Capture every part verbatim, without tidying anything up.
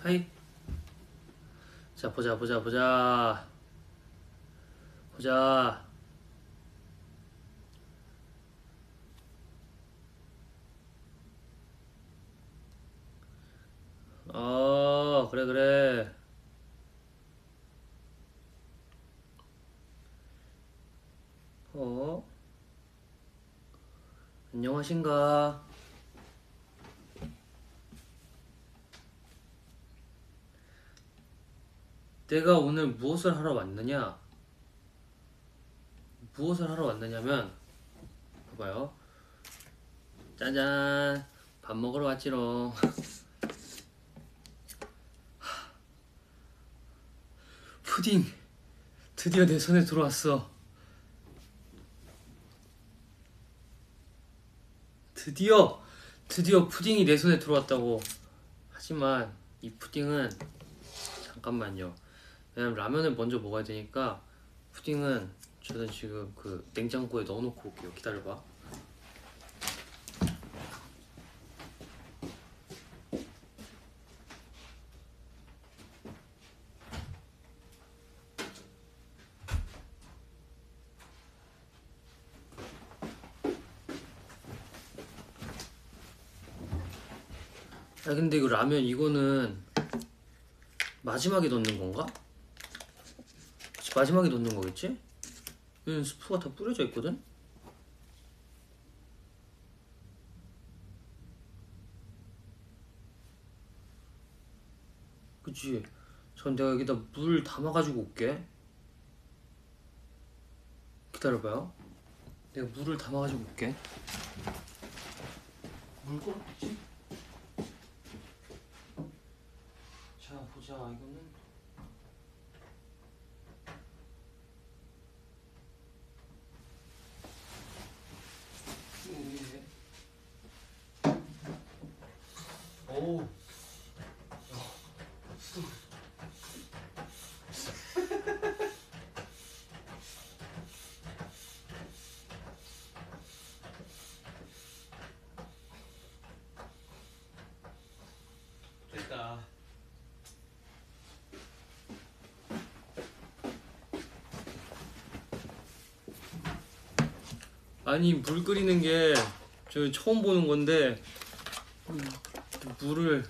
하이. 자, 보자 보자 보자 보자. 어, 그래 그래. 어, 안녕하신가. 내가 오늘 무엇을 하러 왔느냐, 무엇을 하러 왔느냐면, 봐봐요. 짜잔, 밥 먹으러 왔지롱. 푸딩 드디어 내 손에 들어왔어. 드디어 드디어 푸딩이 내 손에 들어왔다고. 하지만 이 푸딩은, 잠깐만요, 왜냐면 라면을 먼저 먹어야 되니까 푸딩은 저는 지금 그 냉장고에 넣어놓고 올게요. 기다려봐. 아 근데 이거 라면 이거는 마지막에 넣는 건가? 그치, 마지막에 넣는 거겠지? 여기 스프가 다 뿌려져 있거든? 그치? 전 내가 여기다 물 담아가지고 올게. 기다려봐요. 내가 물을 담아가지고 올게. 물 끓었겠지? 자, 보자. 이거는 오우. 됐다. 아니, 물 끓이는 게 저 처음 보는 건데, 물을,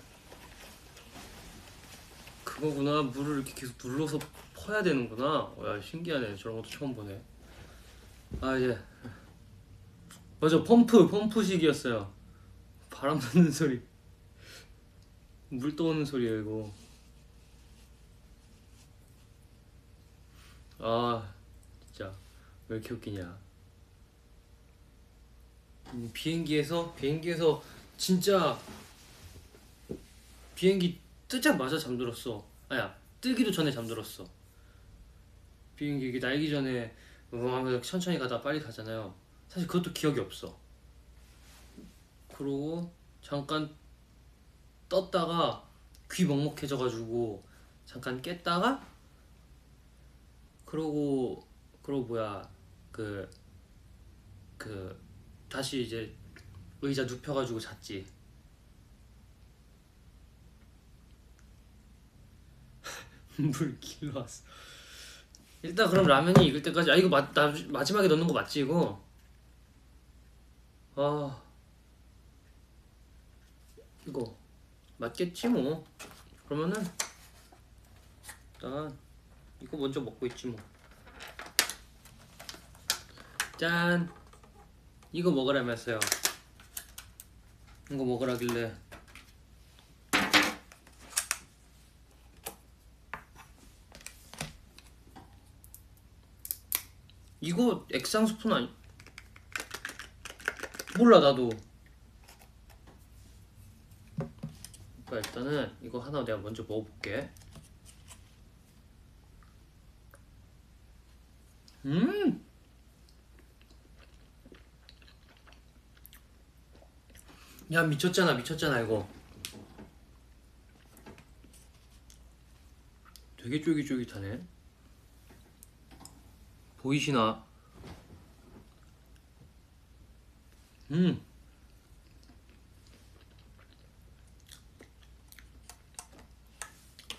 그거구나. 물을 이렇게 계속 눌러서 퍼야 되는구나. 야, 신기하네. 저런 것도 처음 보네. 아, 예. 맞아, 펌프, 펌프식이었어요. 바람 넣는 소리, 물 떠오는 소리예요, 이거. 아, 진짜 왜 이렇게 웃기냐. 음, 비행기에서 비행기에서 진짜 비행기 뜨자마자 잠들었어. 아야, 뜨기도 전에 잠들었어. 비행기 이게 날기 전에 우왕 천천히 가다 빨리 가잖아요. 사실 그것도 기억이 없어. 그러고 잠깐 떴다가 귀 먹먹해져가지고 잠깐 깼다가, 그러고 그러고 뭐야, 그 그 다시 이제 의자 눕혀가지고 잤지. 물 길러 왔어. 일단 그럼 라면이 익을 때까지. 아, 이거 마, 나, 마지막에 넣는 거 맞지 이거? 아, 이거 맞겠지 뭐. 그러면은 일단 이거 먼저 먹고 있지 뭐. 짠. 이거 먹으라면서요. 이거 먹으라길래. 이거 액상 스푼 아니? 몰라 나도. 그러니까 일단은 이거 하나 내가 먼저 먹어볼게. 음. 야, 미쳤잖아 미쳤잖아 이거. 되게 쫄깃쫄깃하네. 보이시나? 음.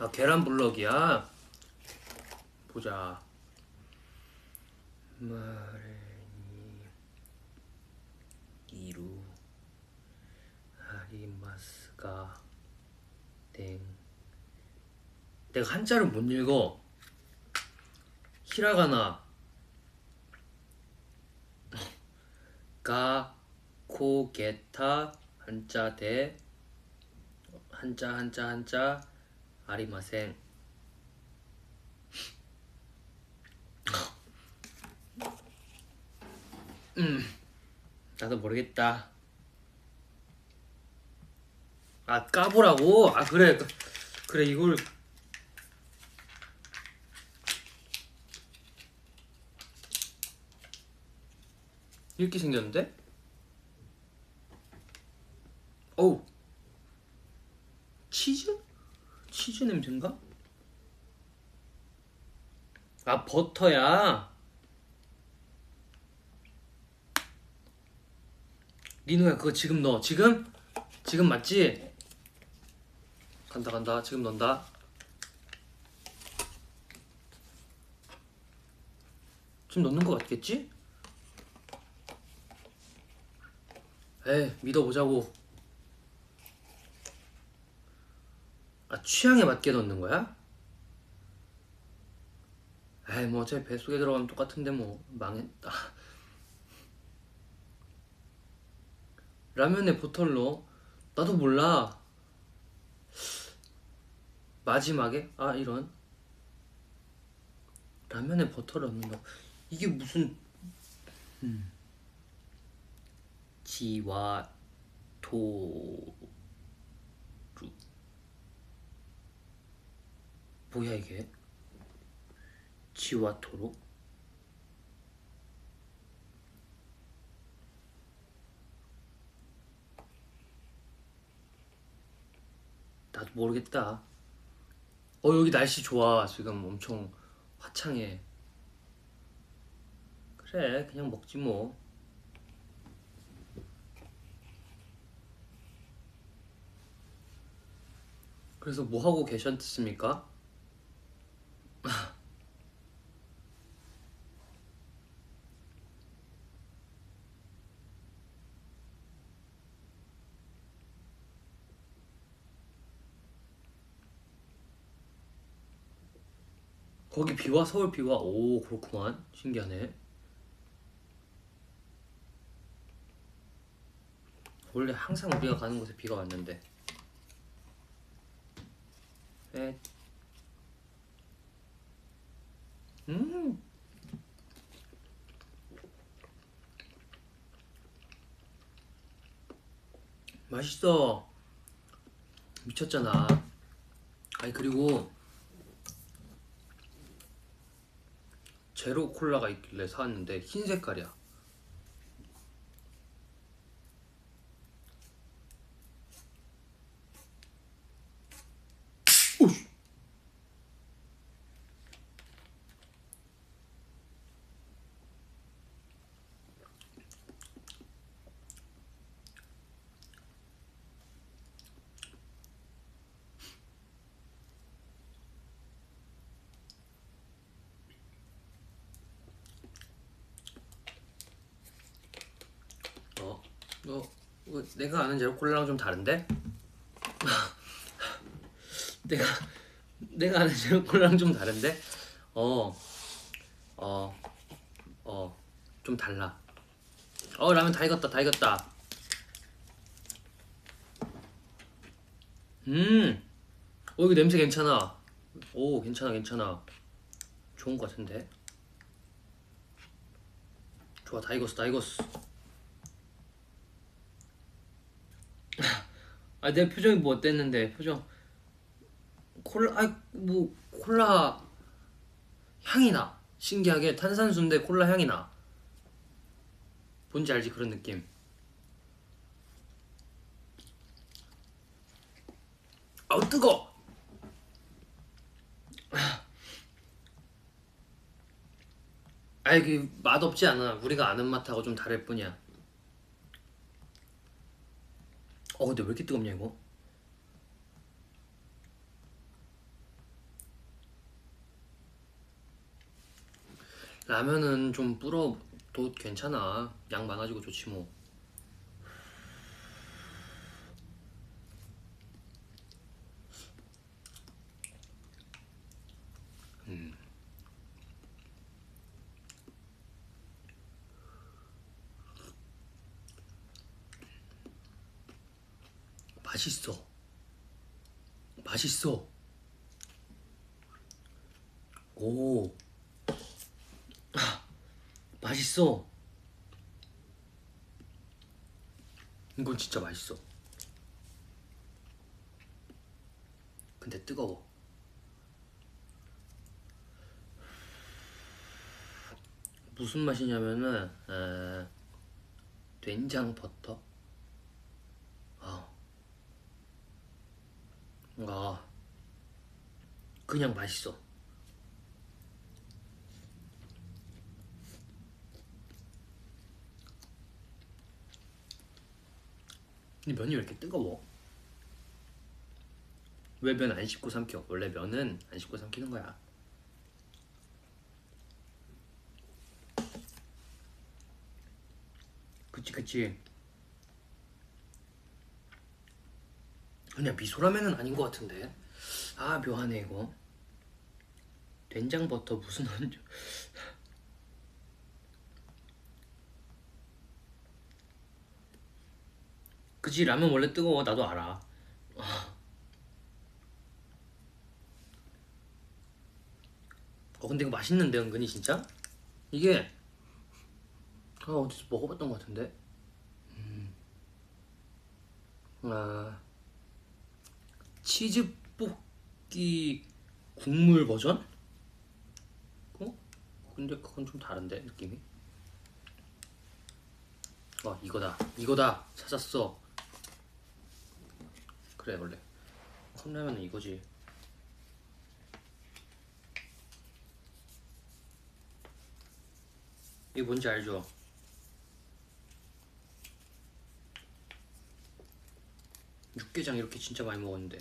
아, 계란 블럭이야. 보자. 마레니 이루 하리마스가 땡. 내가 한자를 못 읽어. 히라가나 가 코게타 한자 대 한자 한자 한자 아리마생. 음 나도 모르겠다. 아, 까보라고? 아, 그래 그래 이걸 이렇게 생겼는데? 어우, 치즈? 치즈 냄새인가? 아, 버터야. 리노야, 그거 지금 넣어. 지금? 지금 맞지? 간다 간다. 지금 넣는다. 지금 넣는 거 맞겠지? 에이, 믿어보자고. 아, 취향에 맞게 넣는 거야? 에이, 뭐 어차피 뱃속에 들어가면 똑같은데 뭐 망했다. 라면에 버터를 넣어? 나도 몰라. 마지막에? 아, 이런. 라면에 버터를 넣는다. 이게 무슨 음. 지와 토루. 뭐야 이게? 지와 토루? 나도 모르겠다. 어, 여기 날씨 좋아. 지금 엄청 화창해. 그래, 그냥 먹지 뭐. 그래서 뭐 하고 계셨습니까? 거기 비와? 서울 비와? 오, 그렇구만. 신기하네. 원래 항상 우리가 가는 곳에 비가 왔는데. 에. 음. 맛있어. 미쳤잖아. 아니, 그리고 제로 콜라가 있길래 사왔는데 흰 색깔이야. 오씨. 어, 어, 어, 내가 아는 제로 콜라랑 좀 다른데? 내가 내가 아는 제로 콜라랑 좀 다른데? 어, 어, 어, 좀 달라. 어, 라면 다 익었다, 다 익었다. 음, 어, 여기 냄새 괜찮아. 오, 괜찮아, 괜찮아. 좋은 거 같은데? 좋아, 다 익었어, 다 익었어. 아, 내 표정이 뭐 어땠는데? 표정 콜라, 아, 뭐 콜라 향이 나. 신기하게 탄산수인데 콜라 향이 나. 뭔지 알지? 그런 느낌. 아우, 뜨거. 아이, 그 맛없지 않아. 우리가 아는 맛하고 좀 다를 뿐이야. 어, 근데 왜 이렇게 뜨겁냐 이거? 라면은 좀 불어도 괜찮아. 양 많아지고 좋지 뭐. 음. 맛있어. 맛있어. 오. 맛있어. 이건 진짜 맛있어. 근데 뜨거워. 무슨 맛이냐면은 에, 된장 버터. 아, 아, 그냥 맛있어. 근데 면이 왜 이렇게 뜨거워? 왜 면 안 씹고 삼켜? 원래 면은 안 씹고 삼키는 거야. 그치 그치. 그냥 미소라면은 아닌 것 같은데. 아 묘하네 이거. 된장 버터 무슨 안주? 그치 라면 원래 뜨거워. 나도 알아. 어 근데 이거 맛있는데 은근히 진짜? 이게 아 어디서 먹어봤던 것 같은데. 음. 아 치즈 볶기 국물 버전? 어? 근데 그건 좀 다른데 느낌이? 어 이거다 이거다 찾았어. 그래 원래 컵라면은 이거지. 이게 뭔지 알죠? 육개장 이렇게 진짜 많이 먹었는데.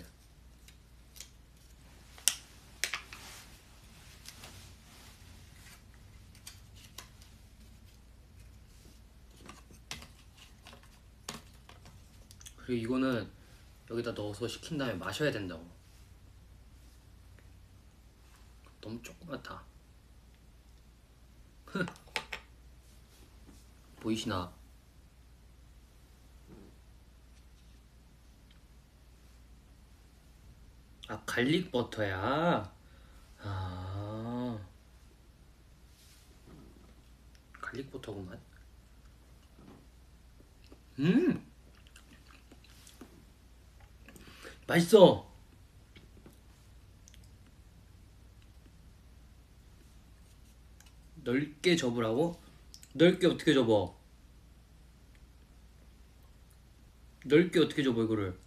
그리고 이거는 여기다 넣어서 식힌 다음에 마셔야 된다고. 너무 조그맣다. 보이시나? 아 갈릭 버터야. 아 갈릭 버터구만. 음 맛있어. 넓게 접으라고? 넓게 어떻게 접어? 넓게 어떻게 접어 이거를?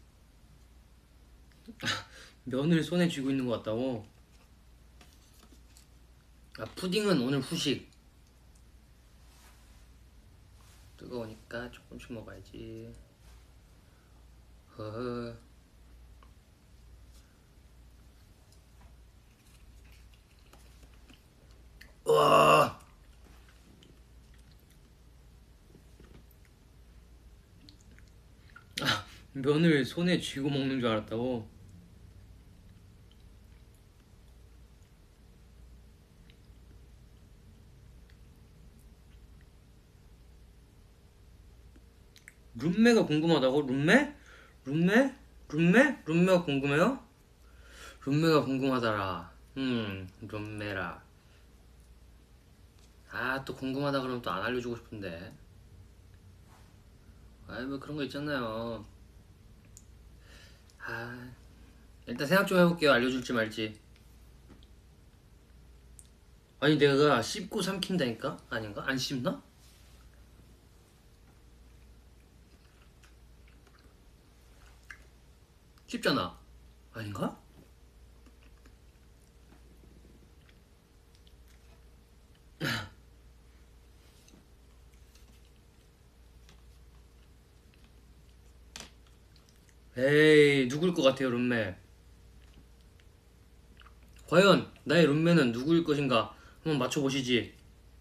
면을 손에 쥐고 있는 것 같다고? 아 푸딩은 오늘 후식. 뜨거우니까 조금씩 먹어야지. 허허. 와 면을 손에 쥐고 먹는 줄 알았다고? 룸메가 궁금하다고? 룸메? 룸메? 룸메? 룸메가 궁금해요? 룸메가 궁금하더라. 음 룸메라. 아 또 궁금하다 그러면 또 안 알려주고 싶은데. 아이 뭐 그런 거 있잖아요. 아 일단 생각 좀 해볼게요. 알려줄지 말지. 아니 내가 씹고 삼킨다니까? 아닌가? 안 씹나? 씹잖아. 아닌가? 에이 누굴 것 같아요 룸메? 과연 나의 룸메는 누구일 것인가? 한번 맞춰보시지.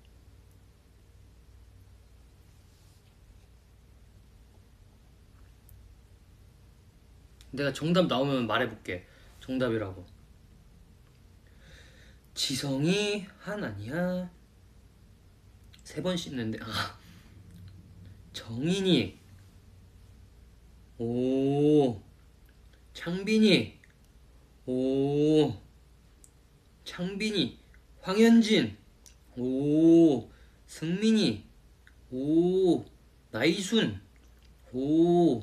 내가 정답 나오면 말해볼게. 정답이라고. 지성이 한 아니야. 세 번 씹는데. 아. 정인이. 오. 창빈이. 오. 창빈이. 황현진. 오. 승민이. 오. 나이순. 오.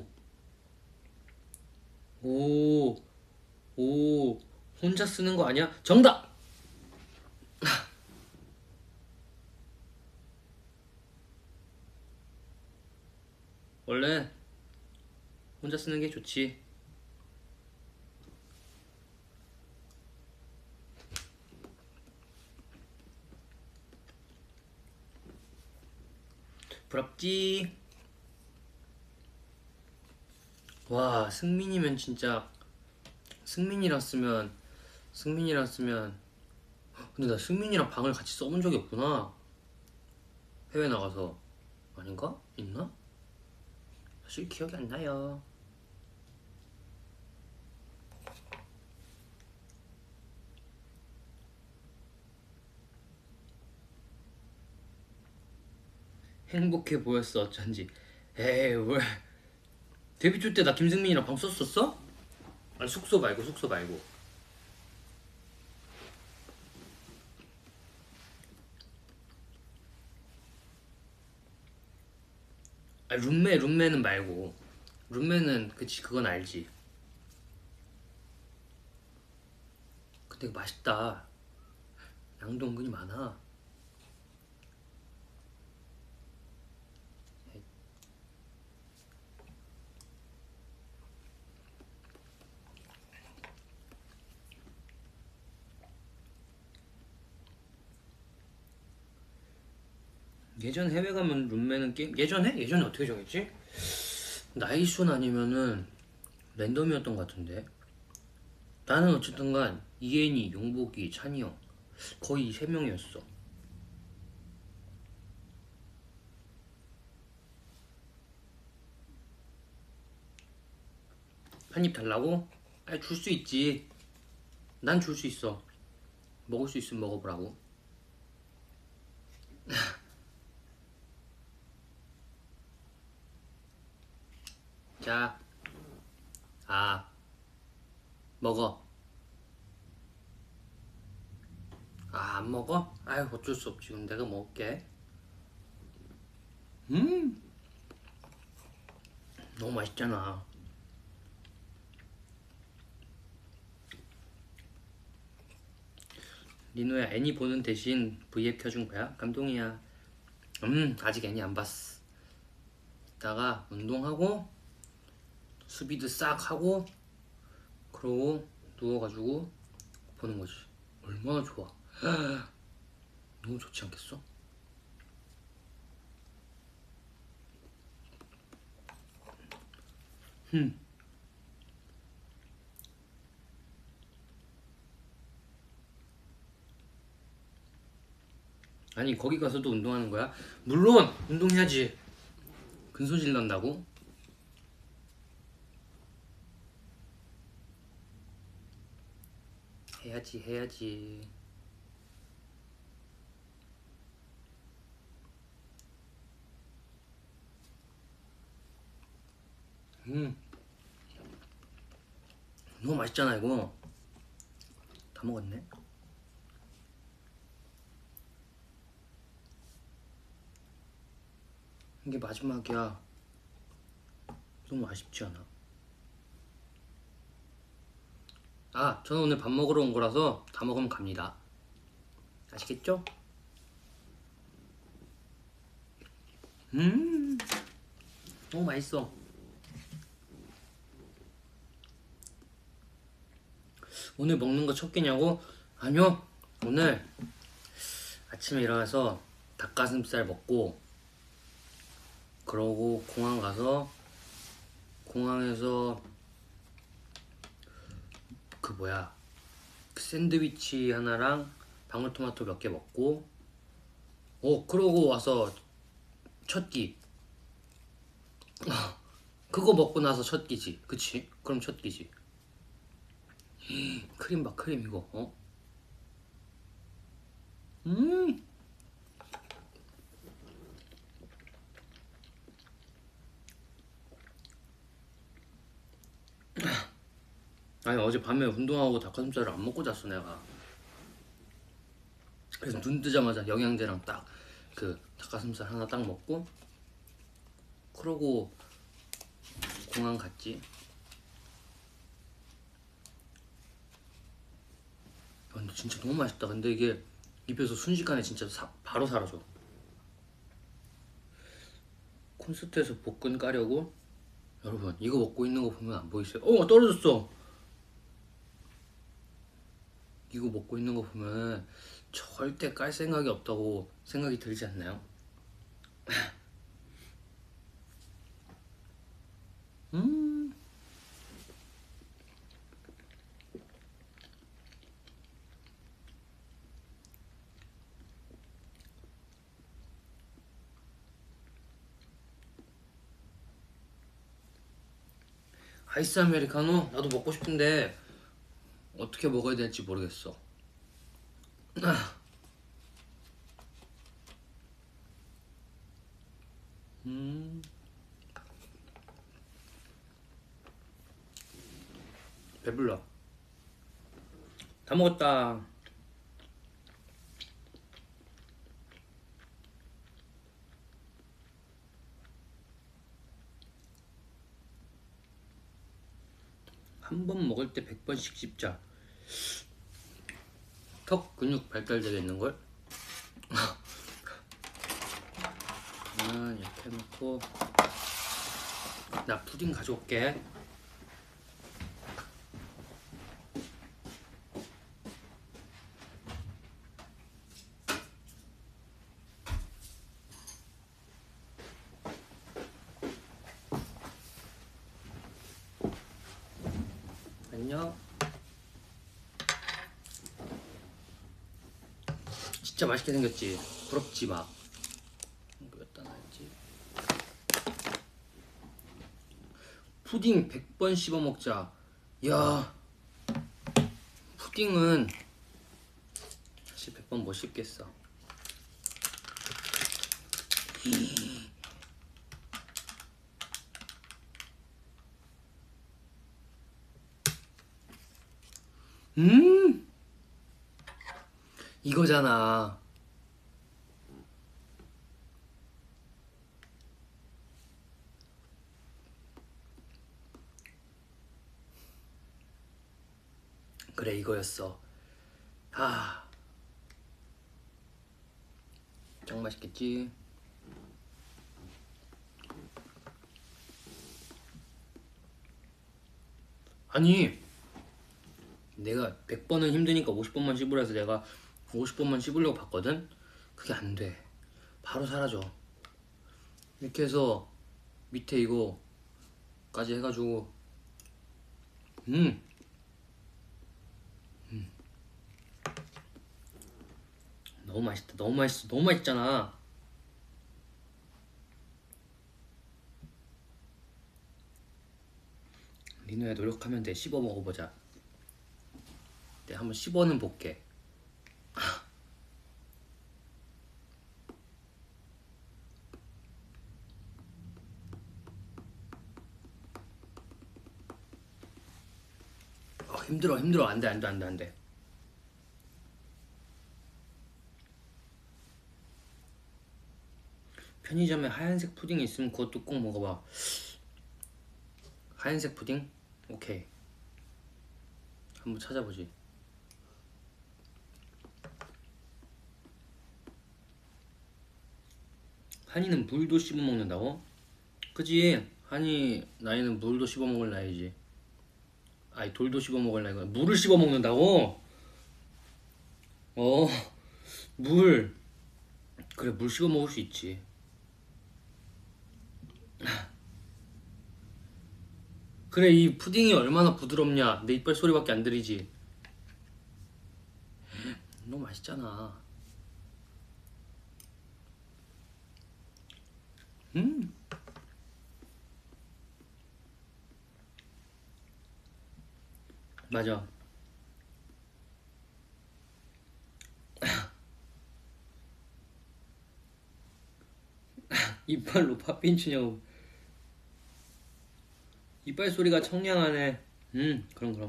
오. 오. 혼자 쓰는 거 아니야? 정답! 원래 혼자 쓰는 게 좋지. 부럽지? 와, 승민이면 진짜 승민이랑 쓰면 승민이랑 쓰면 근데 나 승민이랑 방을 같이 써본 적이 없구나. 해외 나가서. 아닌가? 있나? 사실 기억이 안 나요. 행복해 보였어 어쩐지. 에이 왜 데뷔 초 때 나 김승민이랑 방 썼었어? 아니 숙소 말고 숙소 말고. 아니 룸메 룸메는 말고. 룸메는 그치 그건 알지. 근데 맛있다. 양도 은근히 많아. 예전 해외 가면 룸메는 게임 예전에? 예전에 어떻게 정했지? 나이순 아니면은 랜덤이었던 것 같은데. 나는 어쨌든간 이엔이, 용복이, 찬이 형 거의 세 명이었어. 한 입 달라고? 아니 줄 수 있지. 난 줄 수 있어. 먹을 수 있으면 먹어보라고. 자, 아, 먹어. 아, 안 먹어? 아유, 어쩔 수 없지. 그럼 내가 먹을게. 음, 너무 맛있잖아. 리노야, 애니 보는 대신 브이앱 켜준 거야? 감동이야. 음, 아직 애니 안 봤어. 이따가 운동하고 수비도 싹 하고 그러고 누워가지고 보는 거지. 얼마나 좋아. 너무 좋지 않겠어? 음. 아니 거기 가서도 운동하는 거야? 물론 운동해야지. 근소질 난다고? 해야지 해야지. 음 너무 맛있잖아 이거. 다 먹었네. 이게 마지막이야. 너무 아쉽지 않아? 아, 저는 오늘 밥 먹으러 온 거라서 다 먹으면 갑니다. 아시겠죠? 음 너무 맛있어. 오늘 먹는 거 첫 끼냐고? 아니요. 오늘 아침에 일어나서 닭가슴살 먹고 그러고 공항 가서 공항에서 그 뭐야 그 샌드위치 하나랑 방울토마토 몇 개 먹고 어 그러고 와서 첫 끼 그거 먹고 나서 첫 끼지. 그치? 그럼 첫 끼지. 크림 봐, 크림 이거. 어? 음. 아니 어제 밤에 운동하고 닭가슴살을 안 먹고 잤어 내가. 그래서 눈 뜨자마자 영양제랑 딱 그 닭가슴살 하나 딱 먹고 그러고 공항 갔지. 아, 근데 진짜 너무 맛있다. 근데 이게 입에서 순식간에 진짜 사, 바로 사라져. 콘서트에서 복근 까려고 여러분 이거 먹고 있는 거 보면 안 보이세요? 어 떨어졌어. 이거 먹고 있는 거 보면 절대 깔 생각이 없다고 생각이 들지 않나요? 음. 아이스 아메리카노? 나도 먹고 싶은데 어떻게 먹어야 될지 모르겠어. 음. 배불러. 다 먹었다. 한 번 먹을 때 백 번씩 씹자. 턱 근육 발달되겠는걸? 아, 이렇게 해놓고 나 푸딩 가져올게. 안녕. 진짜 맛있게 생겼지? 부럽지 막. 여기다 놔야지. 푸딩 백 번 씹어 먹자. 야, 푸딩은 사실 백 번 못 씹겠어. 음, 이거잖아. 그래 이거였어. 아, 짱 맛있겠지? 아니 내가 백 번은 힘드니까 오십 번만 씹으라 해서 내가 오십 번만 씹으려고 봤거든? 그게 안 돼. 바로 사라져. 이렇게 해서 밑에 이거까지 해가지고 음, 음. 너무 맛있다. 너무 맛있어. 너무 맛있잖아. 리노야 노력하면 돼. 씹어 먹어보자. 내가 한번 씹어는 볼게. 어, 힘들어 힘들어. 안돼 안돼 안돼 안돼. 편의점에 하얀색 푸딩 있으면 그것도 꼭 먹어봐. 하얀색 푸딩? 오케이. 한번 찾아보지. 한이는 물도 씹어 먹는다고? 그지? 한이 나이는 물도 씹어 먹을 나이지. 아니 돌도 씹어 먹을 나이가 물을 씹어 먹는다고? 어, 물. 그래 물 씹어 먹을 수 있지. 그래 이 푸딩이 얼마나 부드럽냐. 내 이빨 소리밖에 안 들리지. 너무 맛있잖아. 음. 맞아. 이빨로 팥빈 추냐고. 이빨 소리가 청량하네. 음 그럼 그럼.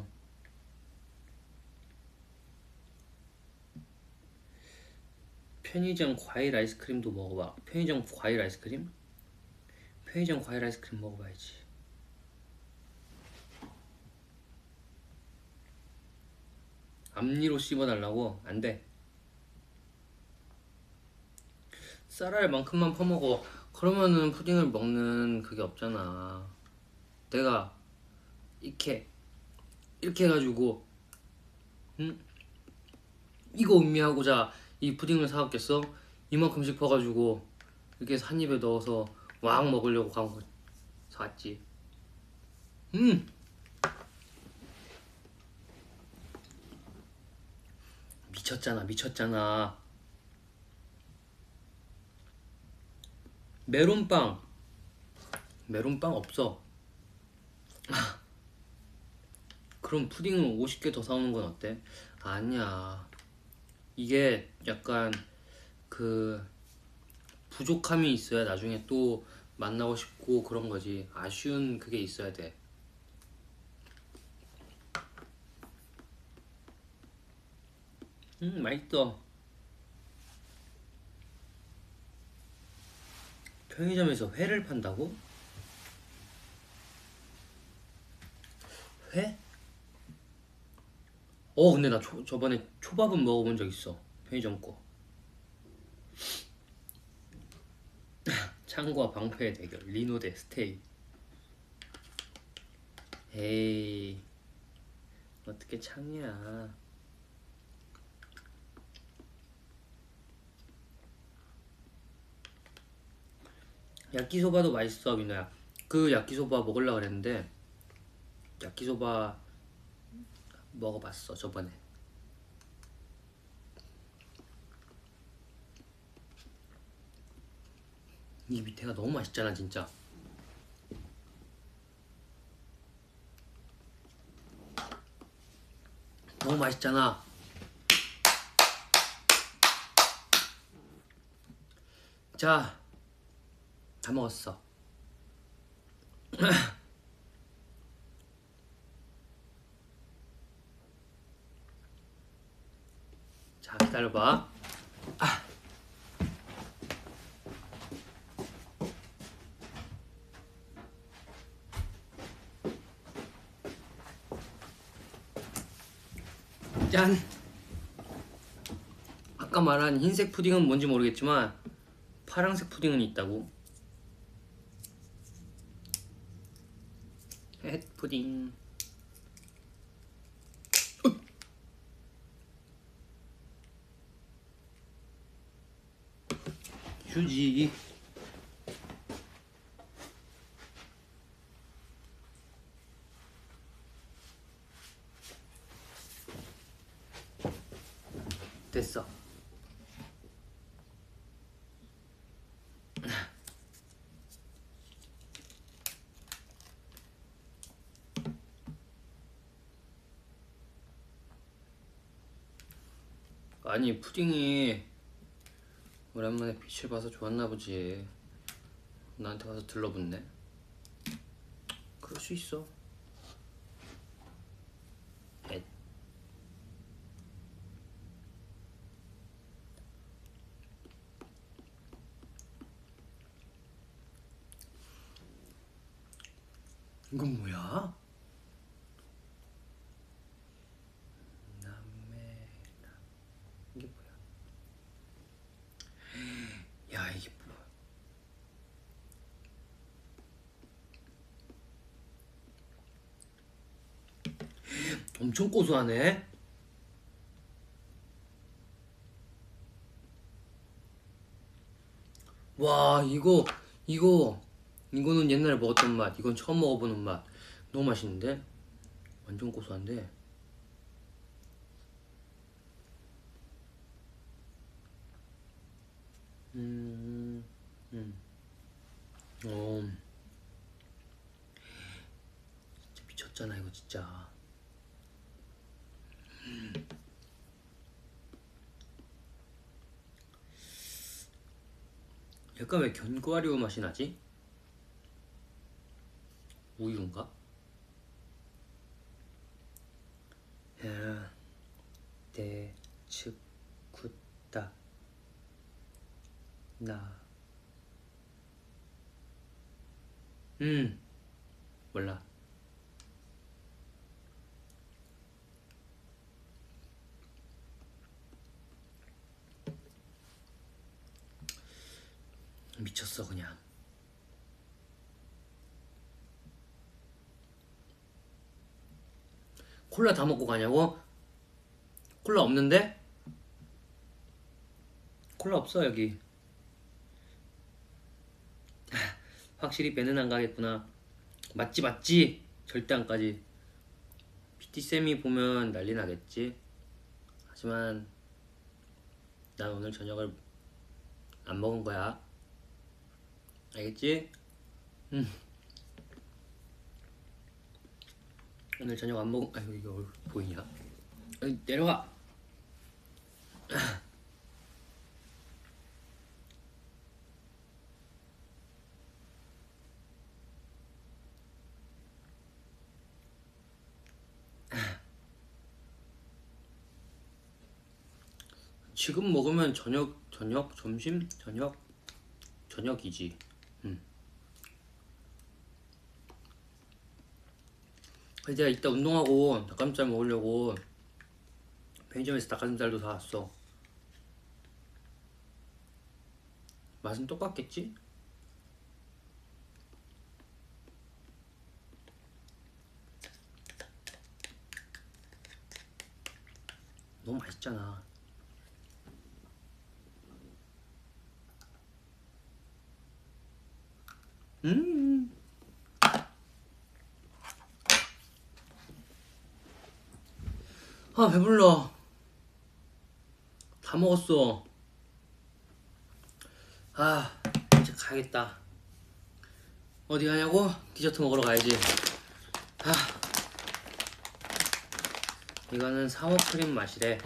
편의점 과일 아이스크림도 먹어봐. 편의점 과일 아이스크림? 편의점 과일 아이스크림 먹어봐야지. 앞니로 씹어달라고? 안돼. 쌀알 만큼만 퍼먹어. 그러면은 푸딩을 먹는 그게 없잖아. 내가 이렇게 이렇게 해가지고 응? 이거 음미하고자 이 푸딩을 사왔겠어? 이만큼씩 퍼가지고 이렇게 한 입에 넣어서 왕 먹으려고 간 거 사왔지. 음 미쳤잖아 미쳤잖아. 메론빵 메론빵 없어. 그럼 푸딩을 오십 개 더 사오는 건 어때? 아니야. 이게 약간 그 부족함이 있어야 나중에 또 만나고 싶고 그런 거지. 아쉬운 그게 있어야 돼. 음 맛있어. 편의점에서 회를 판다고? 회? 어 근데 나 초, 저번에 초밥은 먹어본 적 있어. 편의점 거. 창과 방패의 대결. 리노 대 스테이. 에이 어떻게 창이야. 야끼소바도 맛있어 민호야. 그 야끼소바 먹으려고 그랬는데 야끼소바 먹어봤어 저번에. 이 밑에가 너무 맛있잖아 진짜. 너무 맛있잖아. 자, 다 먹었어. 자, 기다려봐. 아. 짠! 아까 말한 흰색 푸딩은 뭔지 모르겠지만 파란색 푸딩은 있다고. 햇 푸딩. 휴지. 됐어. 아니 푸딩이 오랜만에 빛을 봐서 좋았나 보지. 나한테 와서 들러붙네. 그럴 수 있어. 엣. 이건 뭐야? 남매. 이게 뭐야? 야 이게 뭐야? 엄청 고소하네. 와 이거 이거 이거는 옛날에 먹었던 맛. 이건 처음 먹어보는 맛. 너무 맛있는데? 완전 고소한데? 음, 음, 어, 진짜 미쳤잖아 이거 진짜. 약간 왜 견과류 맛이 나지? 우유인가? 야, 대, 즉, 굿다, 나. 음, 몰라. 미쳤어 그냥. 콜라 다 먹고 가냐고? 콜라 없는데? 콜라 없어 여기. 확실히 배는 안 가겠구나. 맞지 맞지? 절대 안 가지. 피티쌤이 보면 난리 나겠지. 하지만 난 오늘 저녁을 안 먹은 거야. 알겠지? 응. 오늘 저녁 안 먹은. 아이고 이거 보이냐? 아니, 내려가. 지금 먹으면 저녁, 저녁, 점심, 저녁, 저녁이지. 응. 이제 이따 운동하고 닭가슴살 먹으려고 편의점에서 닭가슴살도 사왔어. 맛은 똑같겠지? 너무 맛있잖아. 음. 아 배불러. 다 먹었어. 아 이제 가야겠다. 어디 가냐고? 디저트 먹으러 가야지. 아 이거는 사워크림 맛이래.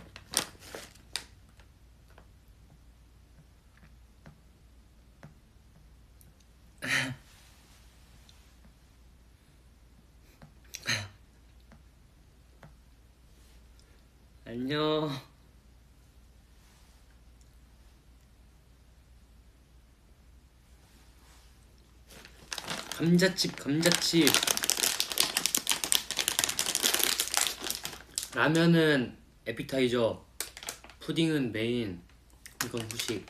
안녕. 감자칩 감자칩. 라면은 에피타이저, 푸딩은 메인, 이건 후식.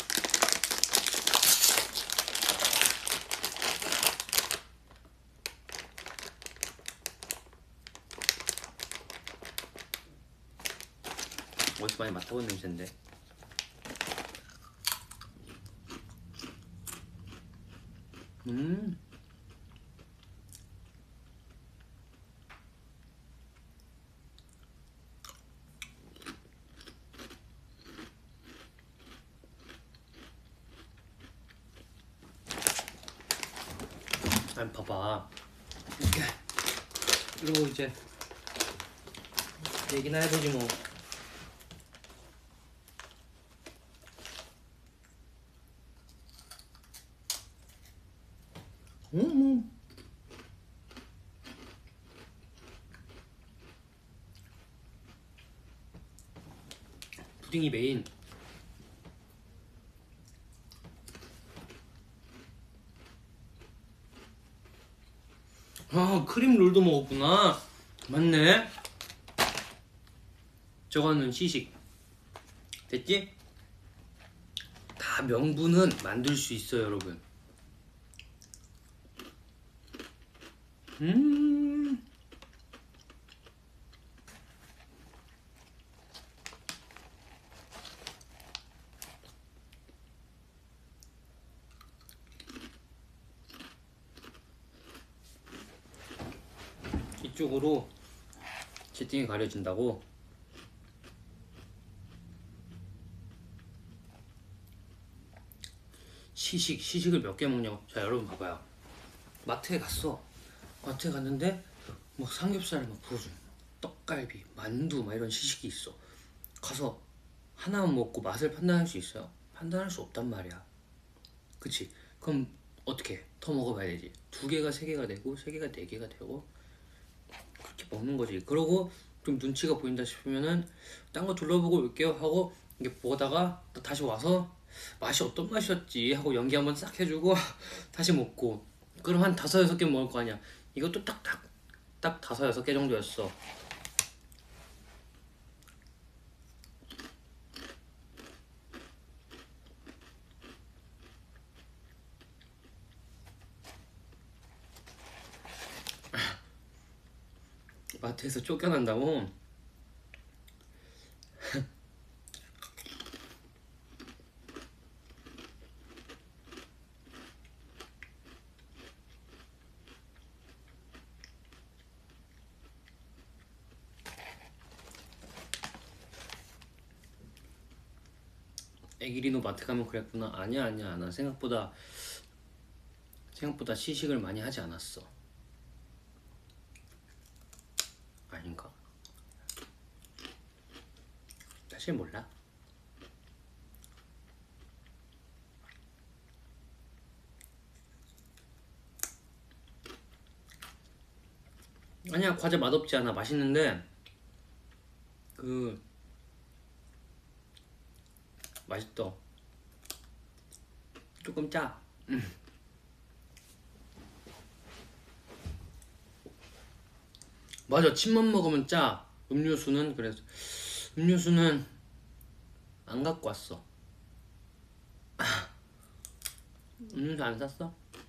어디서 많이 맡아본 냄새인데. 음 아니 봐봐 이렇게 이러고 이제 얘기나 해보지 뭐. 음, 음. 푸딩이 메인. 아 크림 롤도 먹었구나. 맞네. 저거는 시식. 됐지? 다 명분은 만들 수 있어요 여러분. 음 이쪽으로 채팅이 가려진다고? 시식, 시식을 몇 개 먹냐고. 자 여러분 봐봐요. 마트에 갔어. 마트에 갔는데 막 삼겹살을 막 부어줘. 떡갈비, 만두 막 이런 시식이 있어. 가서 하나만 먹고 맛을 판단할 수 있어요? 판단할 수 없단 말이야. 그치? 그럼 어떻게 해? 더 먹어봐야 되지. 두 개가 세 개가 되고 세 개가 네 개가 되고 그렇게 먹는 거지. 그러고 좀 눈치가 보인다 싶으면은 딴 거 둘러보고 올게요 하고 이게 보다가 또 다시 와서 맛이 어떤 맛이었지 하고 연기 한번 싹 해주고 다시 먹고. 그럼 한 다섯 여섯 개 먹을 거 아니야. 이것도 딱딱 딱 다섯 여섯 개 정도였어. 마트에서 쫓겨난다고? 애기리 너 마트 가면 그랬구나. 아니야 아니야, 나 생각보다 생각보다 시식을 많이 하지 않았어. 아닌가? 사실 몰라. 아니야, 과자 맛없지 않아. 맛있는데 그 맛있어. 조금 짜. 음. 맞아, 침만 먹으면 짜. 음료수는 그래서 음료수는 안 갖고 왔어. 음료수 안 샀어?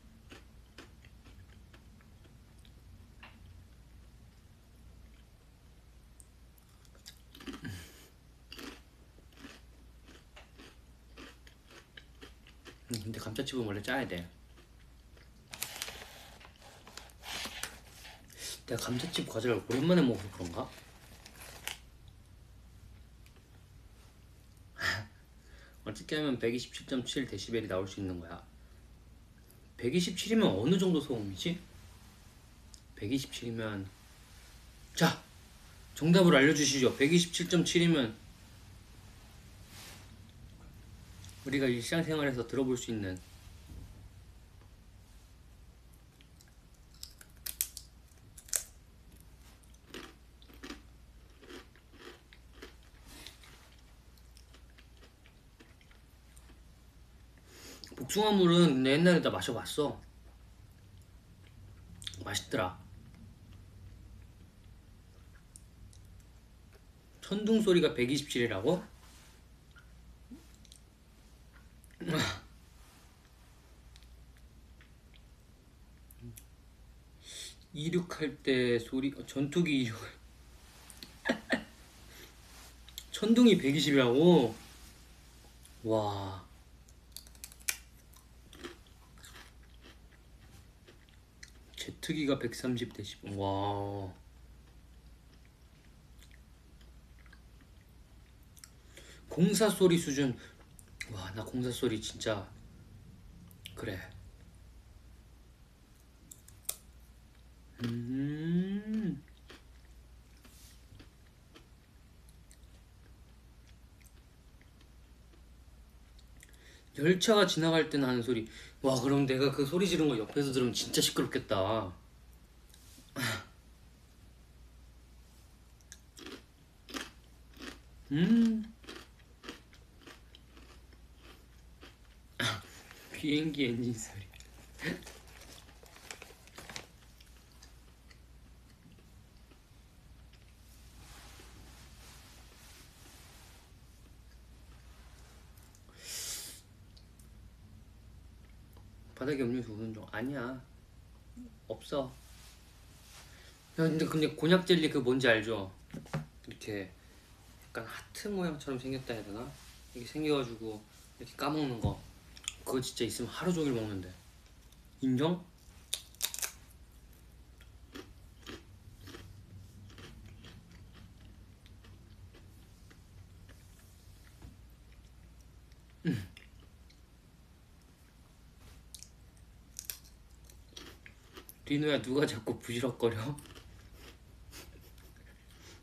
음, 근데 감자칩은 원래 짜야 돼. 내가 감자칩 과자를 오랜만에 먹어서 그런가? 어떻게 하면 백이십칠 점 칠 데시벨이 나올 수 있는 거야? 백이십칠이면 어느 정도 소음이지? 백이십칠이면 자, 정답을 알려주시죠. 백이십칠 점 칠이면 우리가 일상생활에서 들어볼 수 있는. 복숭아물은 내 옛날에 다 마셔봤어. 맛있더라. 천둥 소리가 백이십칠이라고? 이륙할 때 소리, 어, 전투기 이륙. 천둥이 백이십이라고? 와. 제트기가 백삼십 데시벨. 와. 공사 소리 수준. 와, 나 공사 소리 진짜. 그래. 음. 열차가 지나갈 때 나는 소리. 와, 그럼 내가 그 소리 지른 거 옆에서 들으면 진짜 시끄럽겠다. 음. 비행기 엔진 소리. 바닥에 음료수 우는 중. 아니야, 없어. 야, 근데 근데 곤약 젤리 그 뭔지 알죠? 이렇게 약간 하트 모양처럼 생겼다 해야 되나? 이렇게 생겨가지고 이렇게 까먹는 거. 그거 진짜 있으면 하루 종일 먹는데. 인정? 리노야, 누가 자꾸 부시럭거려?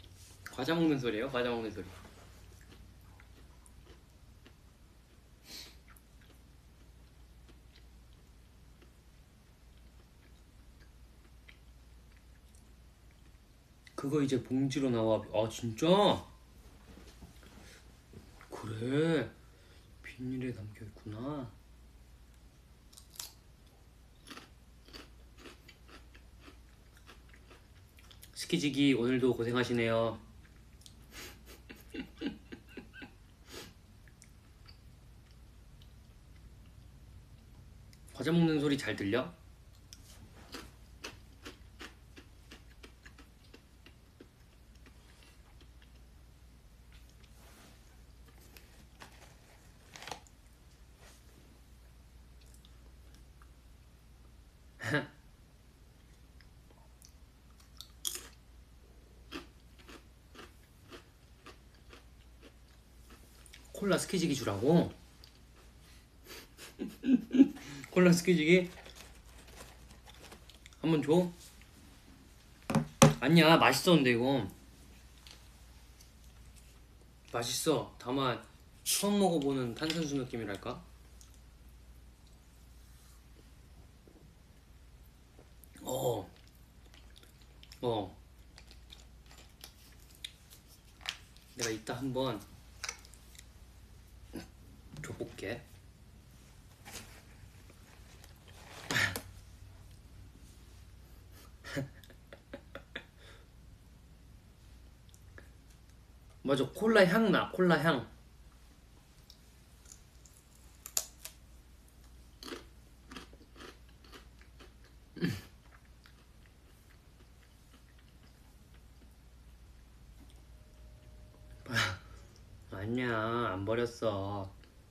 과자 먹는 소리예요? 과자 먹는 소리. 그거 이제 봉지로 나와. 아 진짜? 그래. 비닐에 담겨 있구나. 스키지기 오늘도 고생하시네요. 과자 먹는 소리 잘 들려? 콜라 스키지기 주라고? 콜라 스키지기? 한번 줘? 아니야 맛있었는데 이거 맛있어. 다만 처음 먹어보는 탄산수 느낌이랄까? 어. 어. 내가 이따 한번 줘볼게. 맞아 콜라 향 나. 콜라 향. 아니야 안 버렸어.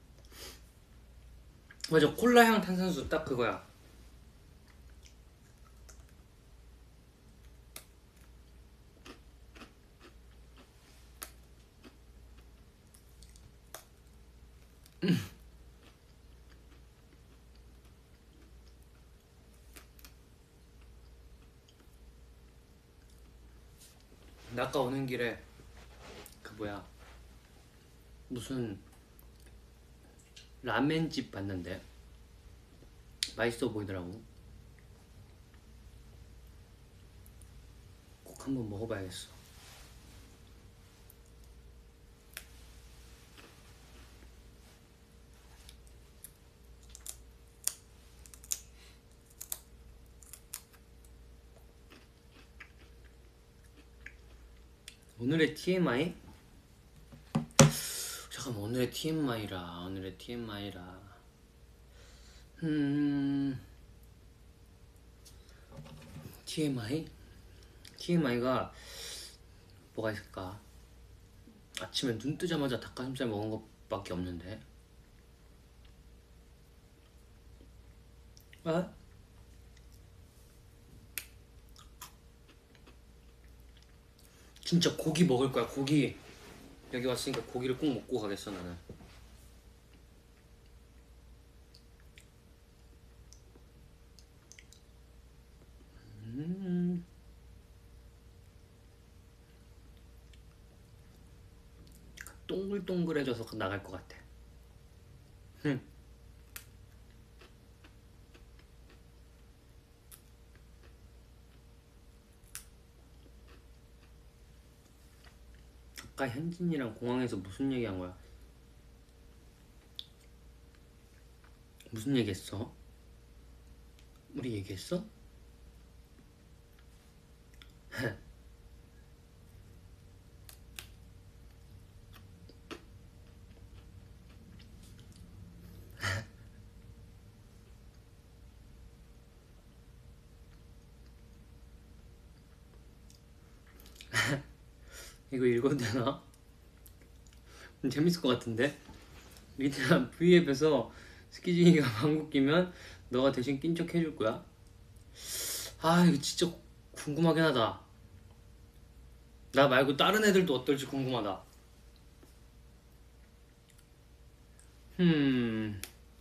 맞아 콜라 향 탄산수 딱 그거야. 나 아까 오는 길에 그 뭐야 무슨 라멘집 봤는데 맛있어 보이더라고. 꼭 한번 먹어봐야겠어. 오늘의 티엠아이? 잠깐만 오늘의 티엠아이라 오늘의 티엠아이라 음... 티엠아이? 티엠아이가 뭐가 있을까? 아침에 눈 뜨자마자 닭가슴살 먹은 것밖에 없는데 어? 진짜 고기 먹을 거야. 고기 여기 왔으니까 고기를 꼭 먹고 가겠어 나는. 음. 동글동글해져서 나갈 것 같아. 흠. 아까 현진이랑 공항에서 무슨 얘기한 거야? 무슨 얘기했어? 우리 얘기했어? 이거 읽어도 되나? 재밌을 것 같은데? 리드야 V앱에서 스키징이가 방구 끼면 너가 대신 낀 척 해줄 거야? 아 이거 진짜 궁금하긴 하다. 나 말고 다른 애들도 어떨지 궁금하다. 음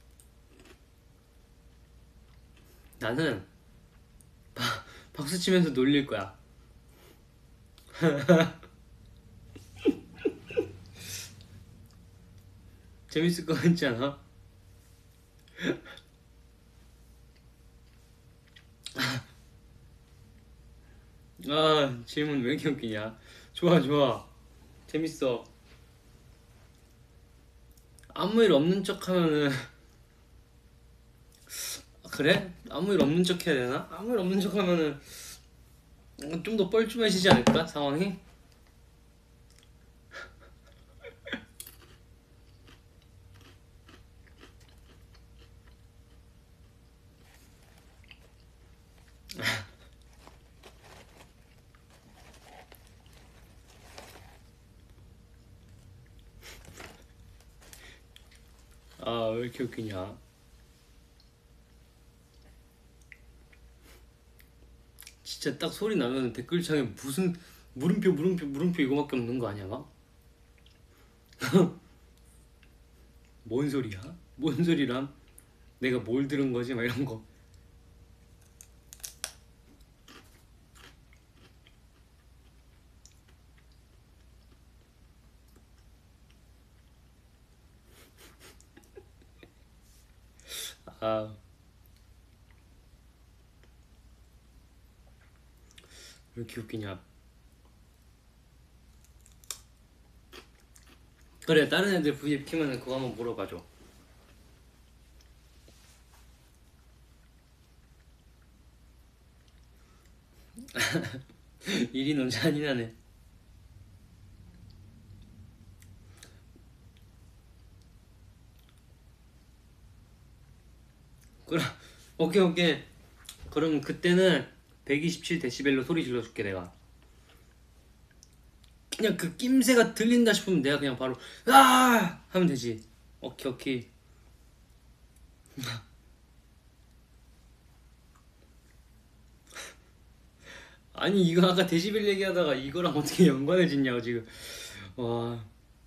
나는 바, 박수 치면서 놀릴 거야. 재밌을 것 같지 않아? 아, 질문 왜 이렇게 웃기냐? 좋아, 좋아. 재밌어. 아무 일 없는 척 하면은, 그래? 아무 일 없는 척 해야 되나? 아무 일 없는 척 하면은, 좀 더 뻘쭘해지지 않을까? 상황이? 아, 왜 이렇게 웃기냐? 진짜 딱 소리 나면 댓글창에 무슨 물음표, 물음표, 물음표 이거밖에 없는 거 아니야, 막? 뭔 소리야? 뭔 소리람? 내가 뭘 들은 거지? 막 이런 거. 아, 왜 이렇게 웃기냐? 그래, 다른 애들 브이앱 키면은 그거 한번 물어봐줘. 일이 너무 잔인하네. 그럼, 오케이, 오케이. 그럼 그때는 백이십칠 데시벨로 소리 질러줄게, 내가. 그냥 그 낌새가 들린다 싶으면 내가 그냥 바로, 아! 하면 되지. 오케이, 오케이. 아니, 이거 아까 데시벨 얘기하다가 이거랑 어떻게 연관을 짓냐고, 지금. 와.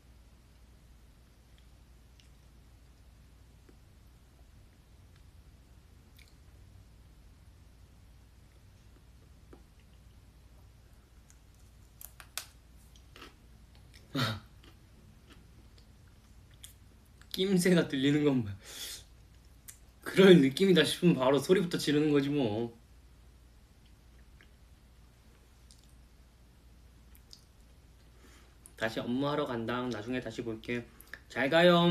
낌새가 들리는 건 뭐야. 그럴 느낌이다 싶으면 바로 소리부터 지르는 거지 뭐. 다시 업무하러 간다. 나중에 다시 볼게. 잘 가요.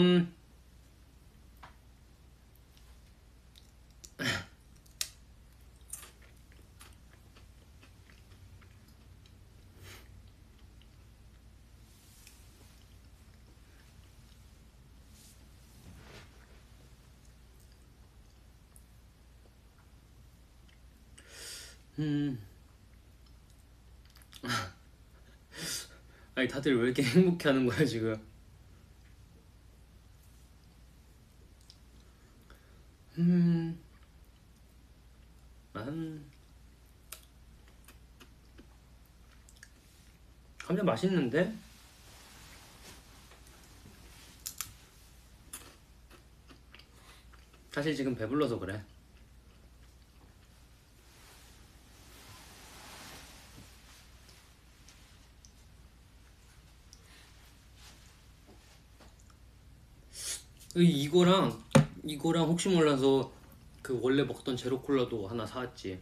음. 아니, 다들 왜 이렇게 행복해 하는 거야, 지금? 음. 음. 감자 맛있는데? 사실 지금 배불러서 그래. 이거랑 이거랑 혹시 몰라서 그 원래 먹던 제로 콜라도 하나 사왔지.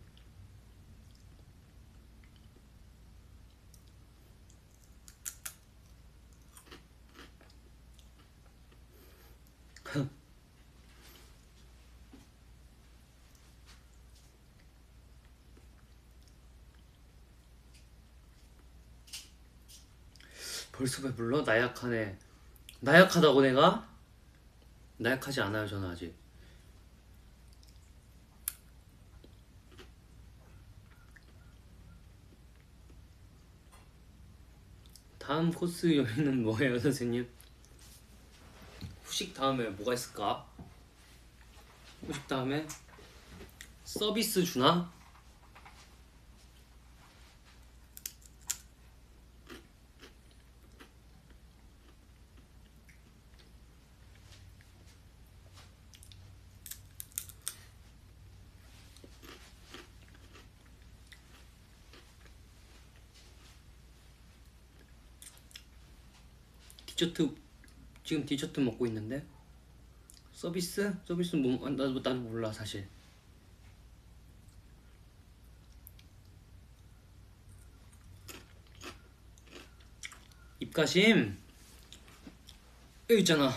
벌써 배불러? 나약하네. 나약하다고 내가? 나약하지 않아요, 저는 아직. 다음 코스 요리는 뭐예요, 선생님? 후식 다음에 뭐가 있을까? 후식 다음에 서비스 주나? 디저트 지금 디저트 먹고 있는데 서비스? 서비스 뭐 나도 나도 몰라 사실. 입가심 여기 있잖아.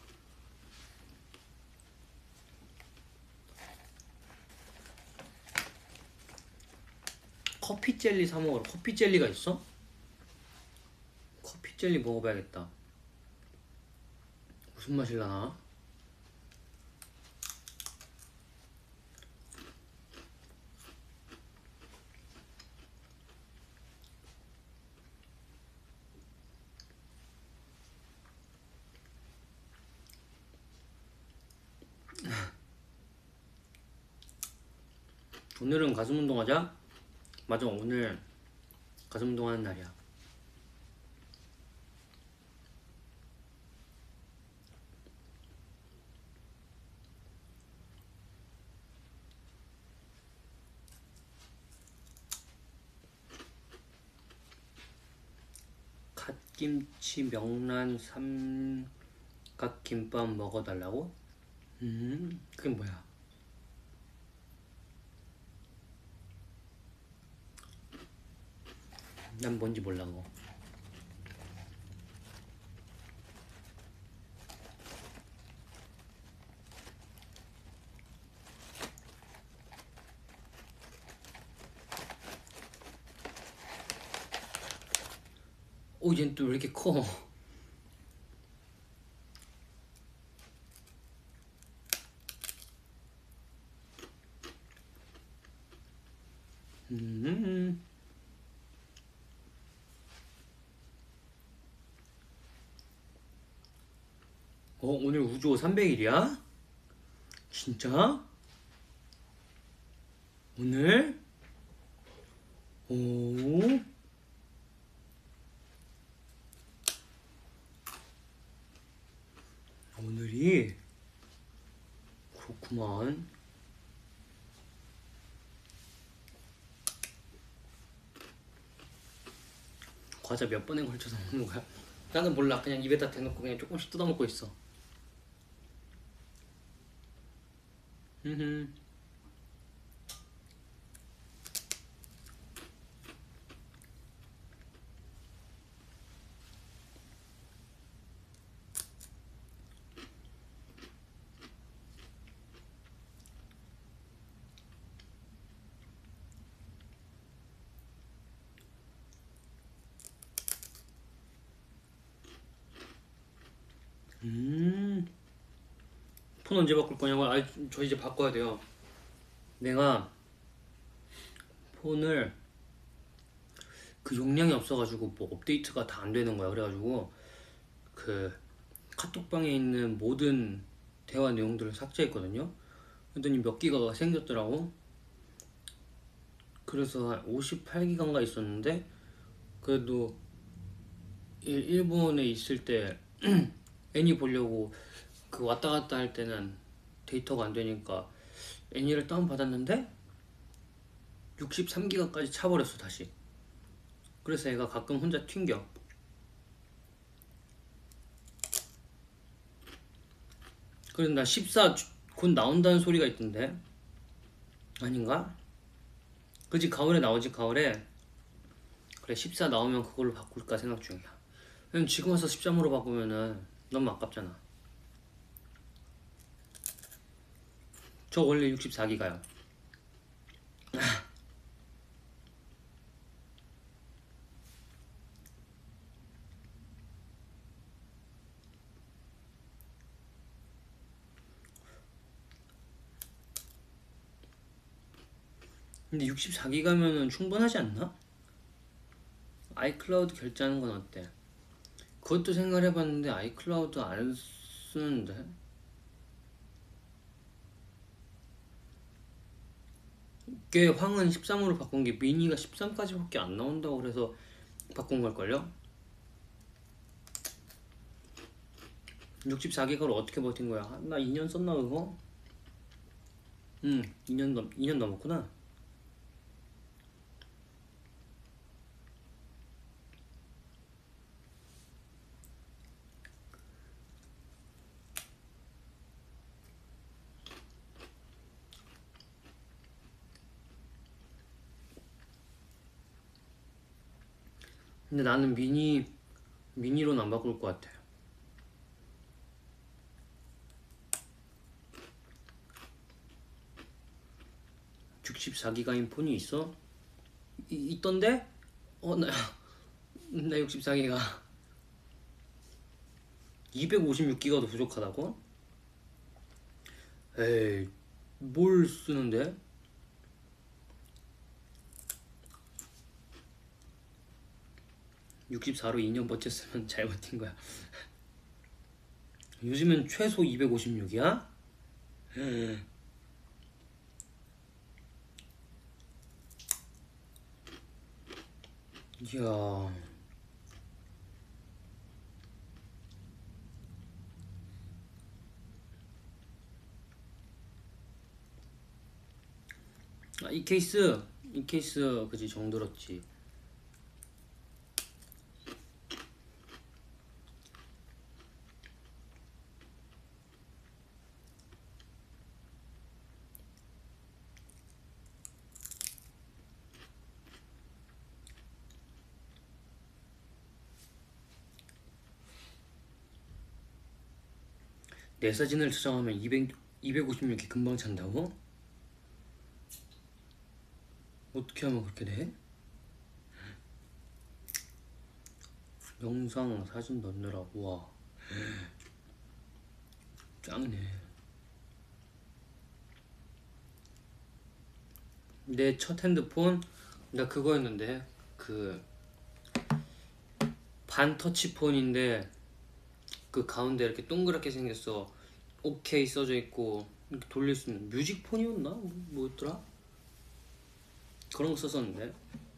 커피 젤리 사 먹으러. 커피 젤리가 있어? 커피 젤리 먹어봐야겠다. 무슨 맛일라나? 오늘은 가슴 운동하자? 맞아, 오늘 가슴 운동하는 날이야. 갓김치 명란 삼각김밥 먹어달라고? 음, 그게 뭐야? 난 뭔지 몰라 그거. 오, 얜 또 왜 이렇게 커? 음. 어, 오늘 우주 삼백 일이야? 진짜? 오늘? 오. 오늘이 그렇구만. 과자 몇 번에 걸쳐서 먹는 거야? 나는 몰라. 그냥 입에다 대놓고 그냥 조금씩 뜯어먹고 있어. 음. 음. 폰 언제 바꿀 거냐고? 아, 저 이제 바꿔야 돼요. 내가 폰을 그 용량이 없어가지고 뭐 업데이트가 다 안 되는 거야. 그래가지고 그 카톡방에 있는 모든 대화 내용들을 삭제했거든요. 그랬더니 몇 기가가 생겼더라고. 그래서 한 오십팔 기가인가 있었는데 그래도 일, 일본에 있을 때 애니 보려고 그 왔다 갔다 할 때는 데이터가 안 되니까 애니를 다운받았는데 육십삼 기가까지 차버렸어 다시. 그래서 애가 가끔 혼자 튕겨. 그래서 나 십사 곧 나온다는 소리가 있던데 아닌가? 그지, 가을에 나오지. 가을에. 그래, 십사 나오면 그걸로 바꿀까 생각 중이야. 왜냐면 지금 와서 십삼으로 바꾸면은 너무 아깝잖아. 저 원래 육십사 기가요. 근데 육십사 기가면은 충분하지 않나? 아이클라우드 결제하는 건 어때? 그것도 생각을 해봤는데 아이클라우드 안 쓰는데. 꽤 황은 십삼으로 바꾼 게 미니가 십삼까지밖에 안 나온다고 그래서 바꾼 걸걸요? 육십사 기가로 어떻게 버틴 거야? 나 이 년 썼나 그거? 응, 이 년 넘, 이 년 넘었구나. 근데 나는 미니 미니로는 안 바꿀 것 같아. 육십사 기가인 폰이 있어? 이, 있던데? 어, 나, 나 육십사 기가 이백오십육 기가도 부족하다고? 에이, 뭘 쓰는데? 육십사로 이 년 버텼으면 잘 버틴 거야. 요즘은 최소 이백오십육이야? 음. 이야. 아, 이 케이스, 이 케이스 그지 정들었지. 내 사진을 저장하면 이백, 이백오십육이 금방 찬다고? 어떻게 하면 그렇게 돼? 영상, 사진 넣느라, 우와. 짱이네. 내 첫 핸드폰? 나 그거였는데, 그, 반 터치폰인데, 그 가운데 이렇게 동그랗게 생겼어. 오케이 써져 있고, 이렇게 돌릴 수 있는 뮤직폰이었나? 뭐, 뭐였더라? 그런 거 썼었는데.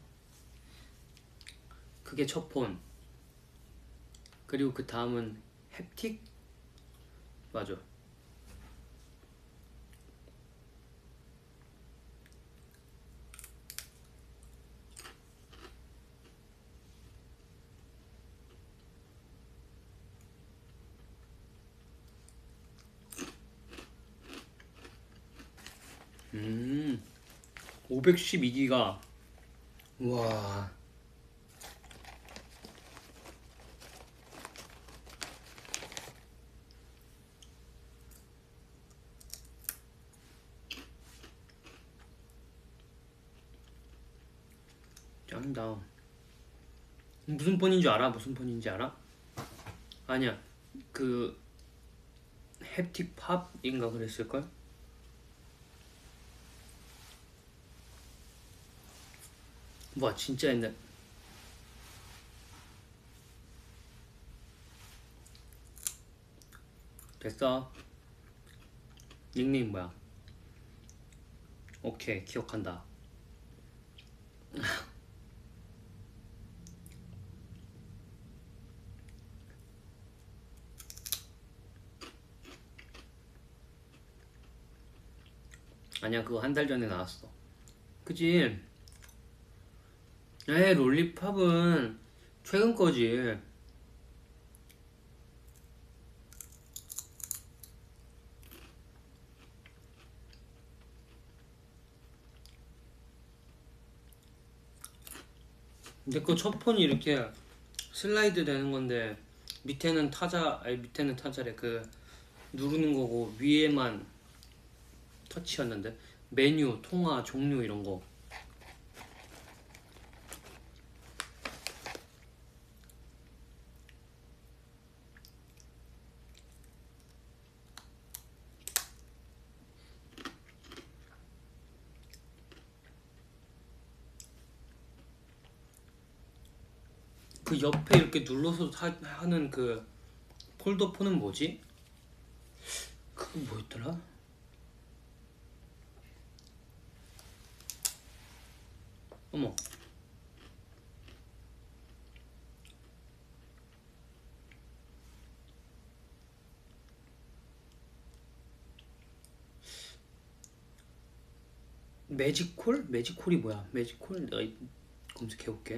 그게 첫 폰. 그리고 그 다음은 햅틱? 맞아. 음, 오백십이 기가. 우와. 짱이다. 무슨 폰인 줄 알아? 무슨 폰인지 알아? 아니야. 그 햅틱 팝인가 그랬을걸? 와 진짜 옛날. 됐어. 닉네임 뭐야? 오케이 기억한다. 아니야 그거 한 달 전에 나왔어. 그치? 에이 롤리팝은 최근 거지. 근데 그 첫 폰이 이렇게 슬라이드 되는 건데 밑에는 타자, 아니 밑에는 타자래. 그 누르는 거고 위에만 터치였는데 메뉴, 통화, 종류 이런 거. 그 옆에 이렇게 눌러서 하, 하는 그 폴더폰은 뭐지? 그거 뭐였더라? 어머. 매직콜? 매직콜이 뭐야? 매직콜? 내가 검색해볼게.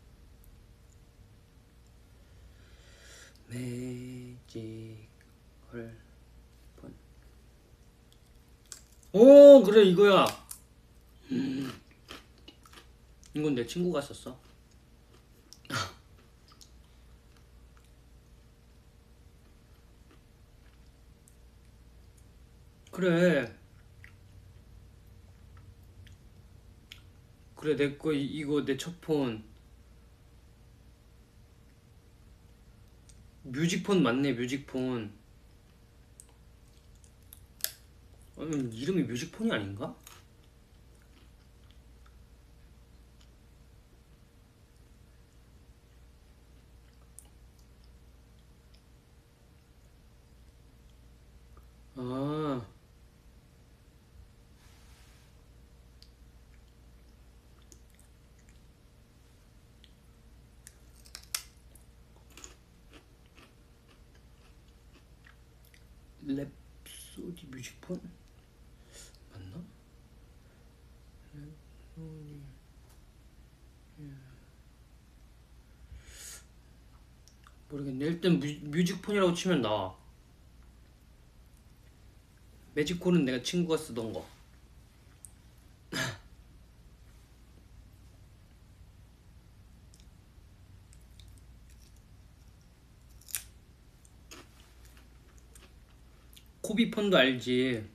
매직콜 폰. 오 그래 이거야. 음. 이건 내 친구가 썼어. 그래 그래 내 거 이거 내 첫 폰 뮤직폰 맞네 뮤직폰. 아니 이름이 뮤직폰이 아닌가? 아 랩소디 뮤직폰 맞나? 랩소디 모르겠네. 일단 뮤, 뮤직폰이라고 치면 나와. 매직콜은 내가 친구가 쓰던 거. 코비폰도 알지.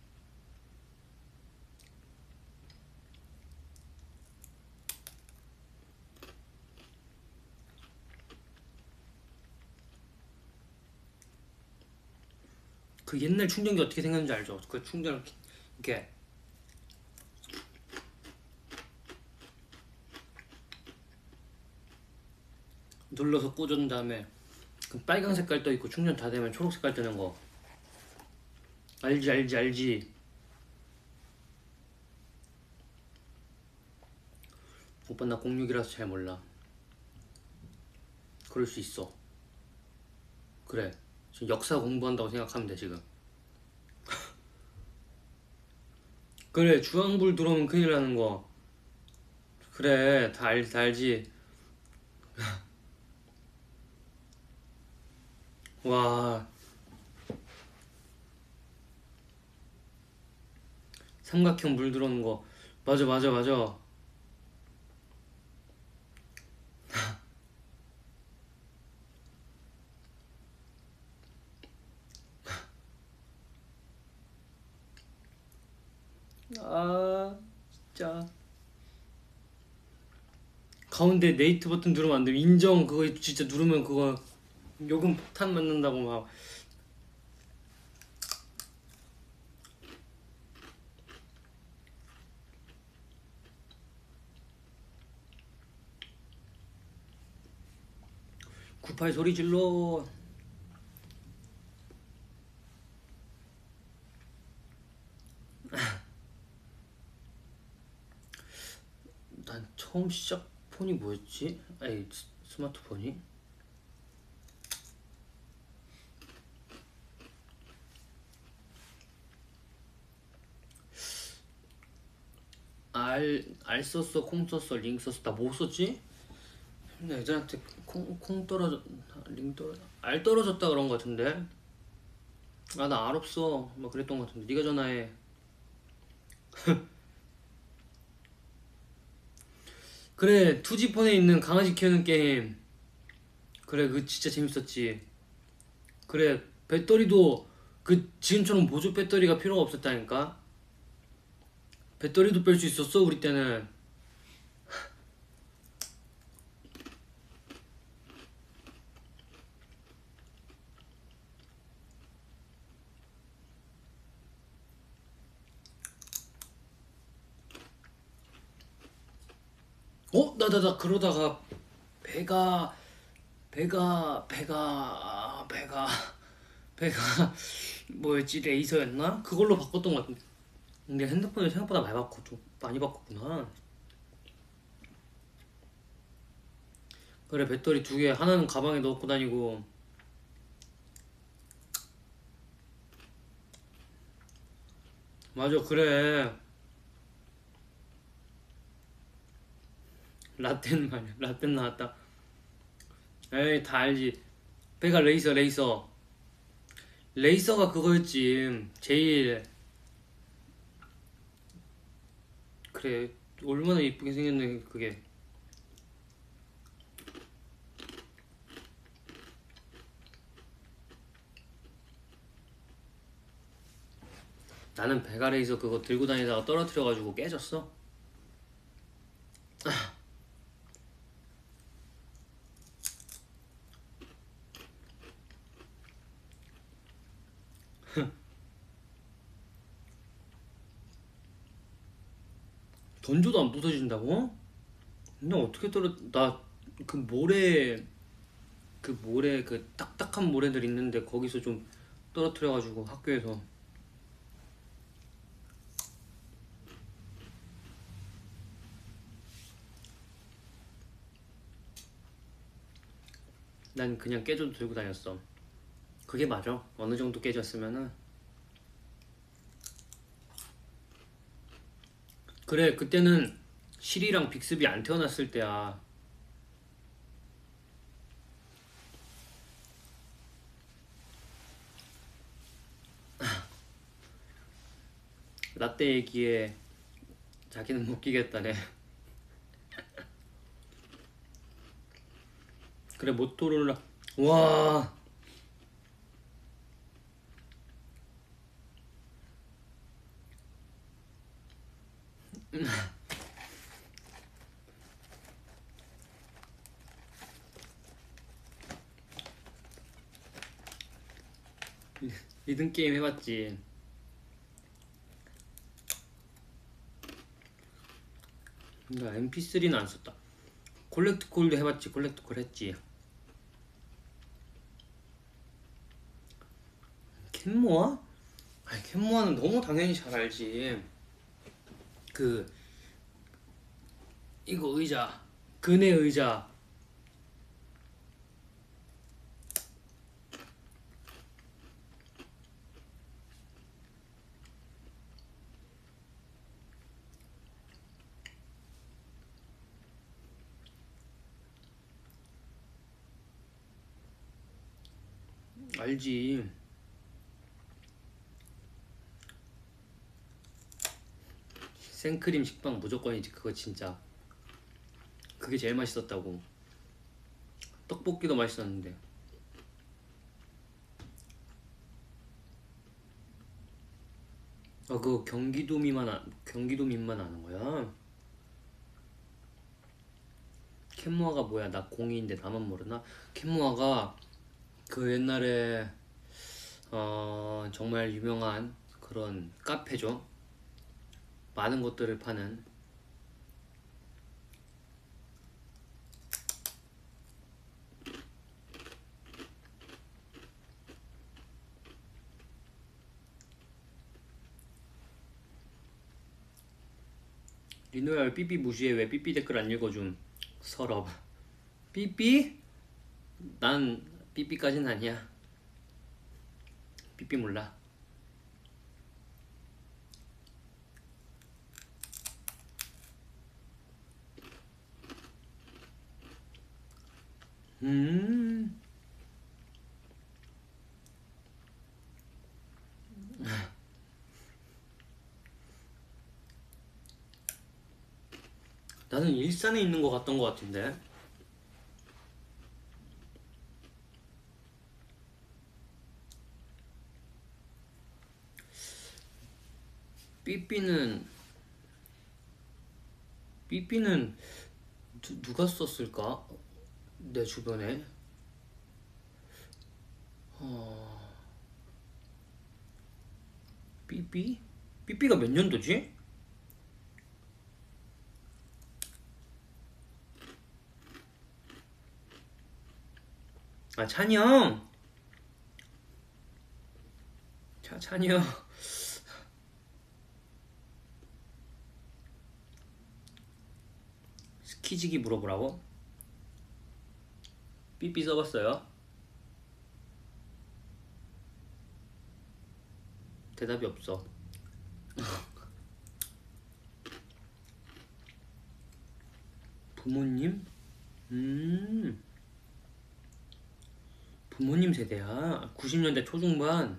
그 옛날 충전기 어떻게 생겼는지 알죠? 그 충전 이렇게 눌러서 꽂은 다음에 그 빨간 색깔 떠 있고 충전 다 되면 초록 색깔 뜨는 거. 알지 알지 알지. 오빠 나 공육이라서 잘 몰라. 그럴 수 있어. 그래 지금 역사 공부한다고 생각하면 돼 지금. 그래 주황불 들어오면 큰일 나는 거. 그래 다, 알, 다 알지. 와 삼각형 물 들어오는 거. 맞아 맞아 맞아. 아 진짜 가운데 네이트 버튼 누르면 안 돼. 인정 그거 진짜 누르면 그거 요금 폭탄 맞는다고 막. 구팔 소리 질러. 난 처음 시작 폰이 뭐였지? 아니 스- 스마트폰이? 알, 알 썼어, 콩 썼어, 링 썼어. 나 뭐 썼지? 근데 애들한테 콩, 콩 떨어졌, 링 떨어졌, 알 떨어졌다 그런 거 같은데? 아, 나 알 없어. 막 그랬던 거 같은데. 네가 전화해. 그래, 투지폰에 있는 강아지 키우는 게임. 그래, 그거 진짜 재밌었지. 그래, 배터리도 그 지금처럼 보조 배터리가 필요가 없었다니까? 배터리도 뺄 수 있었어, 우리 때는. 어? 나, 나, 나, 그러다가 배가, 배가, 배가, 배가, 배가, 뭐였지? 레이저였나? 그걸로 바꿨던 것 같은데. 근데 핸드폰을 생각보다 많이 바꿨, 좀 많이 바꿨구나. 그래, 배터리 두 개, 하나는 가방에 넣고 다니고. 맞아, 그래. 라떼는 말이야. 라떼 나왔다. 에이, 다 알지. 배가 레이서, 레이서. 레이서가 그거였지. 제일, 그래. 얼마나 이쁘게 생겼네, 그게. 나는 배가레에서 그거 들고 다니다가 떨어뜨려가지고 깨졌어. 던져도 안 부서진다고? 근데 어떻게 떨어? 나 그 모래 그 모래 그 딱딱한 모래들 있는데 거기서 좀 떨어뜨려가지고 학교에서. 난 그냥 깨져도 들고 다녔어. 그게 맞아. 어느 정도 깨졌으면은. 그래, 그때는 실이랑 빅스비 안 태어났을 때야. 라떼 얘기에 자기는 못 끼겠다네. 그래, 모토로라. 와. 리듬 게임 해봤지. 나 엠피쓰리는 안 썼다. 콜렉트 콜도 해봤지. 콜렉트 콜 했지. 캔모아? 아니, 캔모아는 너무 당연히 잘 알지. 그 이거 의자, 그네 의자. 알지. 생크림 식빵 무조건이지. 그거 진짜 그게 제일 맛있었다고. 떡볶이도 맛있었는데. 아, 그거 경기도민만 아, 경기도민만 아는 거야? 캔모아가 뭐야? 나 공이인데 나만 모르나? 캔모아가 그 옛날에 어 정말 유명한 그런 카페죠. 많은 것들을 파는. 리노야 왜 삐삐 무시해? 왜 삐삐 댓글 안 읽어줌? 서럽. 삐삐? 난 삐삐까진 아니야. 삐삐 몰라. 음. 나는 일산에 있는 것 같던 것 같은데. 삐삐는 삐삐는 누, 누가 썼을까? 내 주변에. 어... 삐삐? 삐삐가 몇 년도지? 아, 찬이 형! 차, 찬이 형. 스키지기 물어보라고? 삐삐 써봤어요? 대답이 없어. 부모님? 음. 부모님 세대야. 구십 년대 초중반.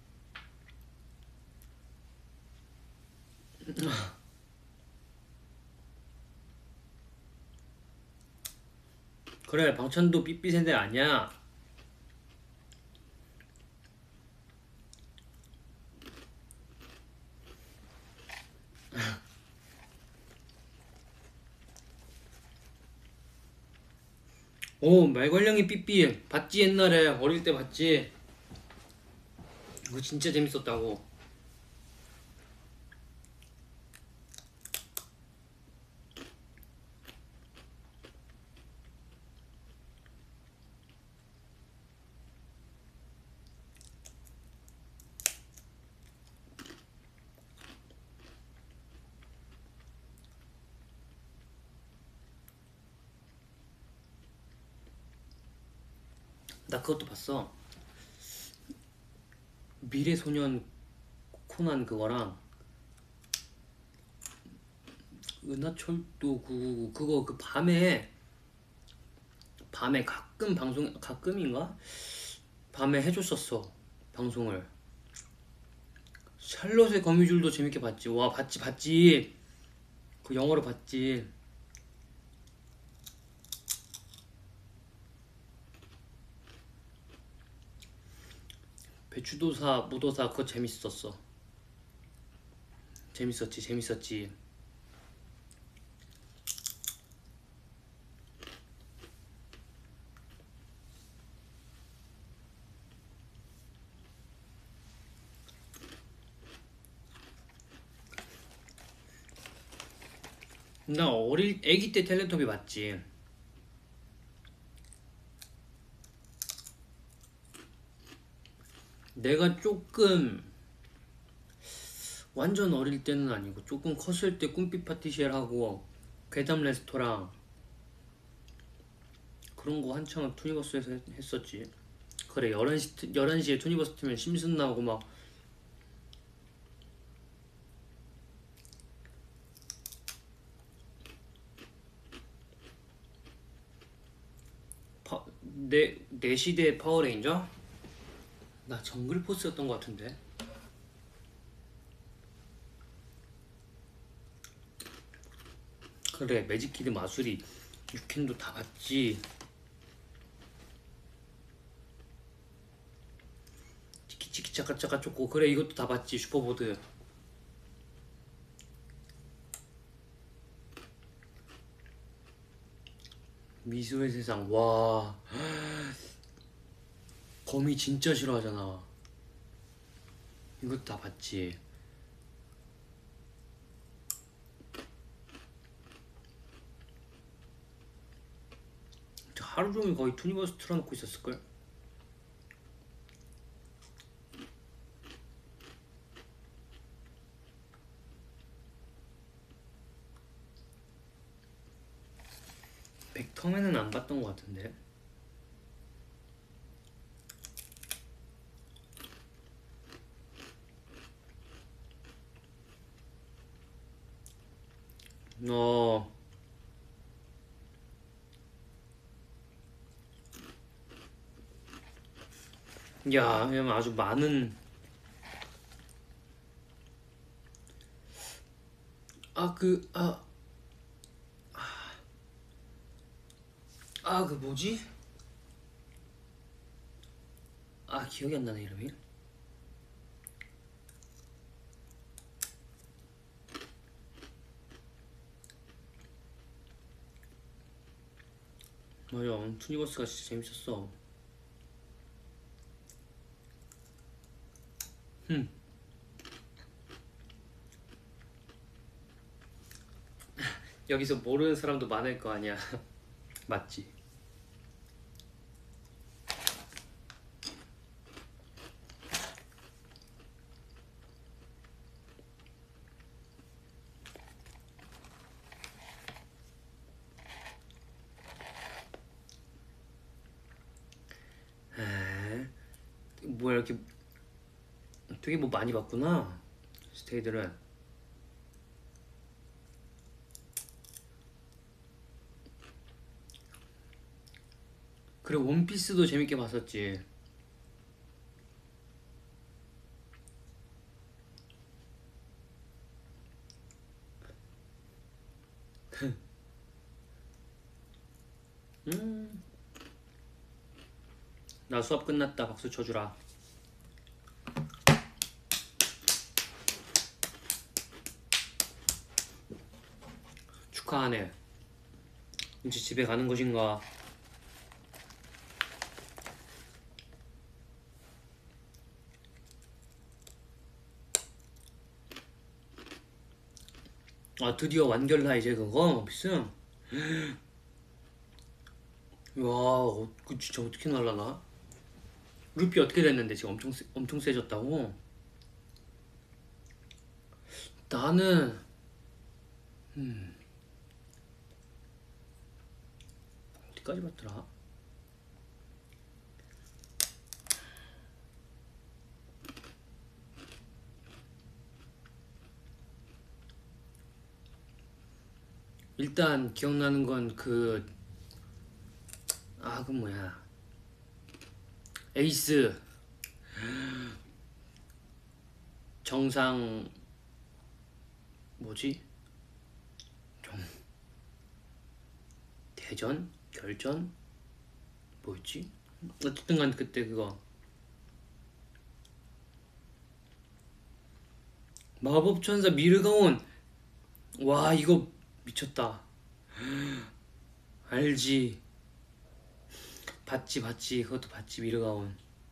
그래, 방천도 삐삐 세대 아니야. 오, 말괄량이 삐삐 봤지? 옛날에 어릴 때 봤지? 그거 진짜 재밌었다고. 나 그것도 봤어. 미래소년 코난 그거랑 은하철도 구구구 그거 그 밤에 밤에 가끔 방송 가끔인가? 밤에 해줬었어 방송을. 샬롯의 거미줄도 재밌게 봤지. 와 봤지 봤지. 그 영어로 봤지. 배추도사 무도사 그거 재밌었어. 재밌었지 재밌었지. 나 어릴 애기 때 텔레토비 봤지. 내가 조금 완전 어릴 때는 아니고 조금 컸을 때 꿈빛 파티시엘하고 괴담 레스토랑 그런 거 한창 투니버스에서 했- 했었지. 그래 열한 시 열한 시에 투니버스 틀면 심슨 나오고 막 파, 내, 내 시대의 파워레인저? 나 정글포스였던 것 같은데. 그래 매직키드 마술이 유캔도 다 봤지. 치키치키 차카차카 초코 그래 이것도 다 봤지. 슈퍼보드. 미소의 세상 와 거미 진짜 싫어하잖아. 이것도 다 봤지. 하루 종일 거의 투니버스 틀어놓고 있었을걸? 백텀에는 안 봤던 것 같은데. 어, 야, 그냥 아주 많은, 아, 그, 아, 아, 그 뭐지? 아, 기억이 안 나네, 이름이. 맞아, 투니버스가 진짜 재밌었어. 흠, 여기서 모르는 사람도 많을 거 아니야. 맞지? 에, 뭐야, 이렇게 되게 뭐 많이 봤구나. 스테이들은. 그래, 원피스도 재밌게 봤었지. 음, 나 수업 끝났다. 박수 쳐주라. 축하하네. 이제 집에 가는 것인가? 아 드디어 완결나 이제 그거 필승. 와, 어, 그 진짜 어떻게 날라나? 루피 어떻게 됐는데 지금 엄청 세, 엄청 세졌다고? 나는 음 어디까지 봤더라? 일단 기억나는 건 그 아 그 뭐야 에이스 정상 뭐지? 정 대전? 결전? 뭐였지? 어쨌든 간 그때 그거 마법천사 미르가온. 와 이거 미쳤다. 알지. 봤지 봤지 그것도 봤지 미르가온.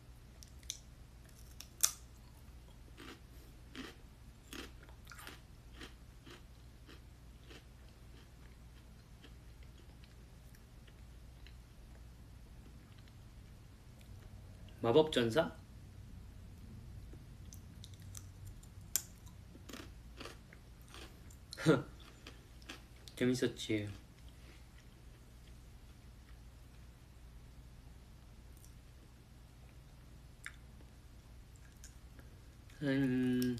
마법전사? 재밌었지. 음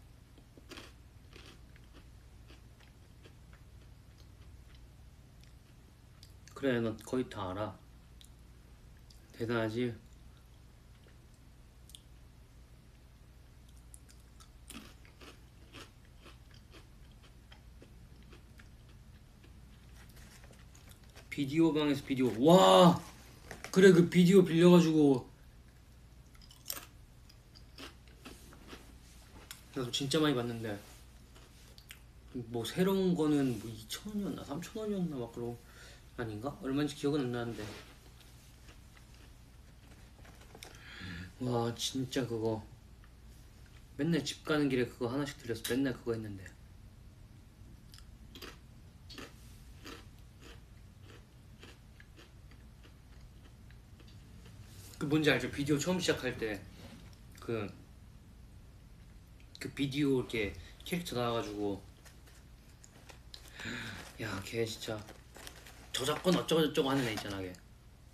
그래 너 거의 다 알아. 대단하지. 비디오 방에서 비디오. 와 그래 그 비디오 빌려가지고 나도 진짜 많이 봤는데 뭐 새로운 거는 뭐 이천 원이었나 삼천 원이었나 막 그러고 아닌가? 얼마인지 기억은 안 나는데 와 진짜 그거 맨날 집 가는 길에 그거 하나씩 들려서 맨날 그거 했는데 그 뭔지 알죠? 비디오 처음 시작할 때 그 그 비디오 이렇게 캐릭터 나와가지고 야 걔 진짜 저작권 어쩌고 저쩌고 하는 애 있잖아 걔.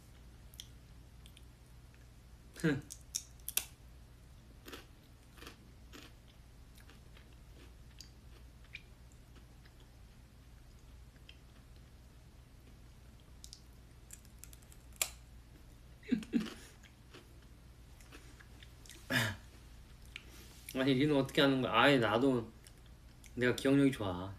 아니 니는 어떻게 하는 거야? 아예 나도 내가 기억력이 좋아.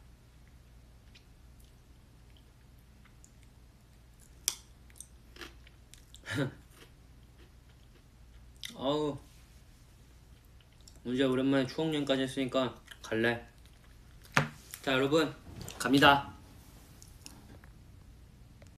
아우 언제 오랜만에 추억여행까지 했으니까 갈래. 자 여러분 갑니다.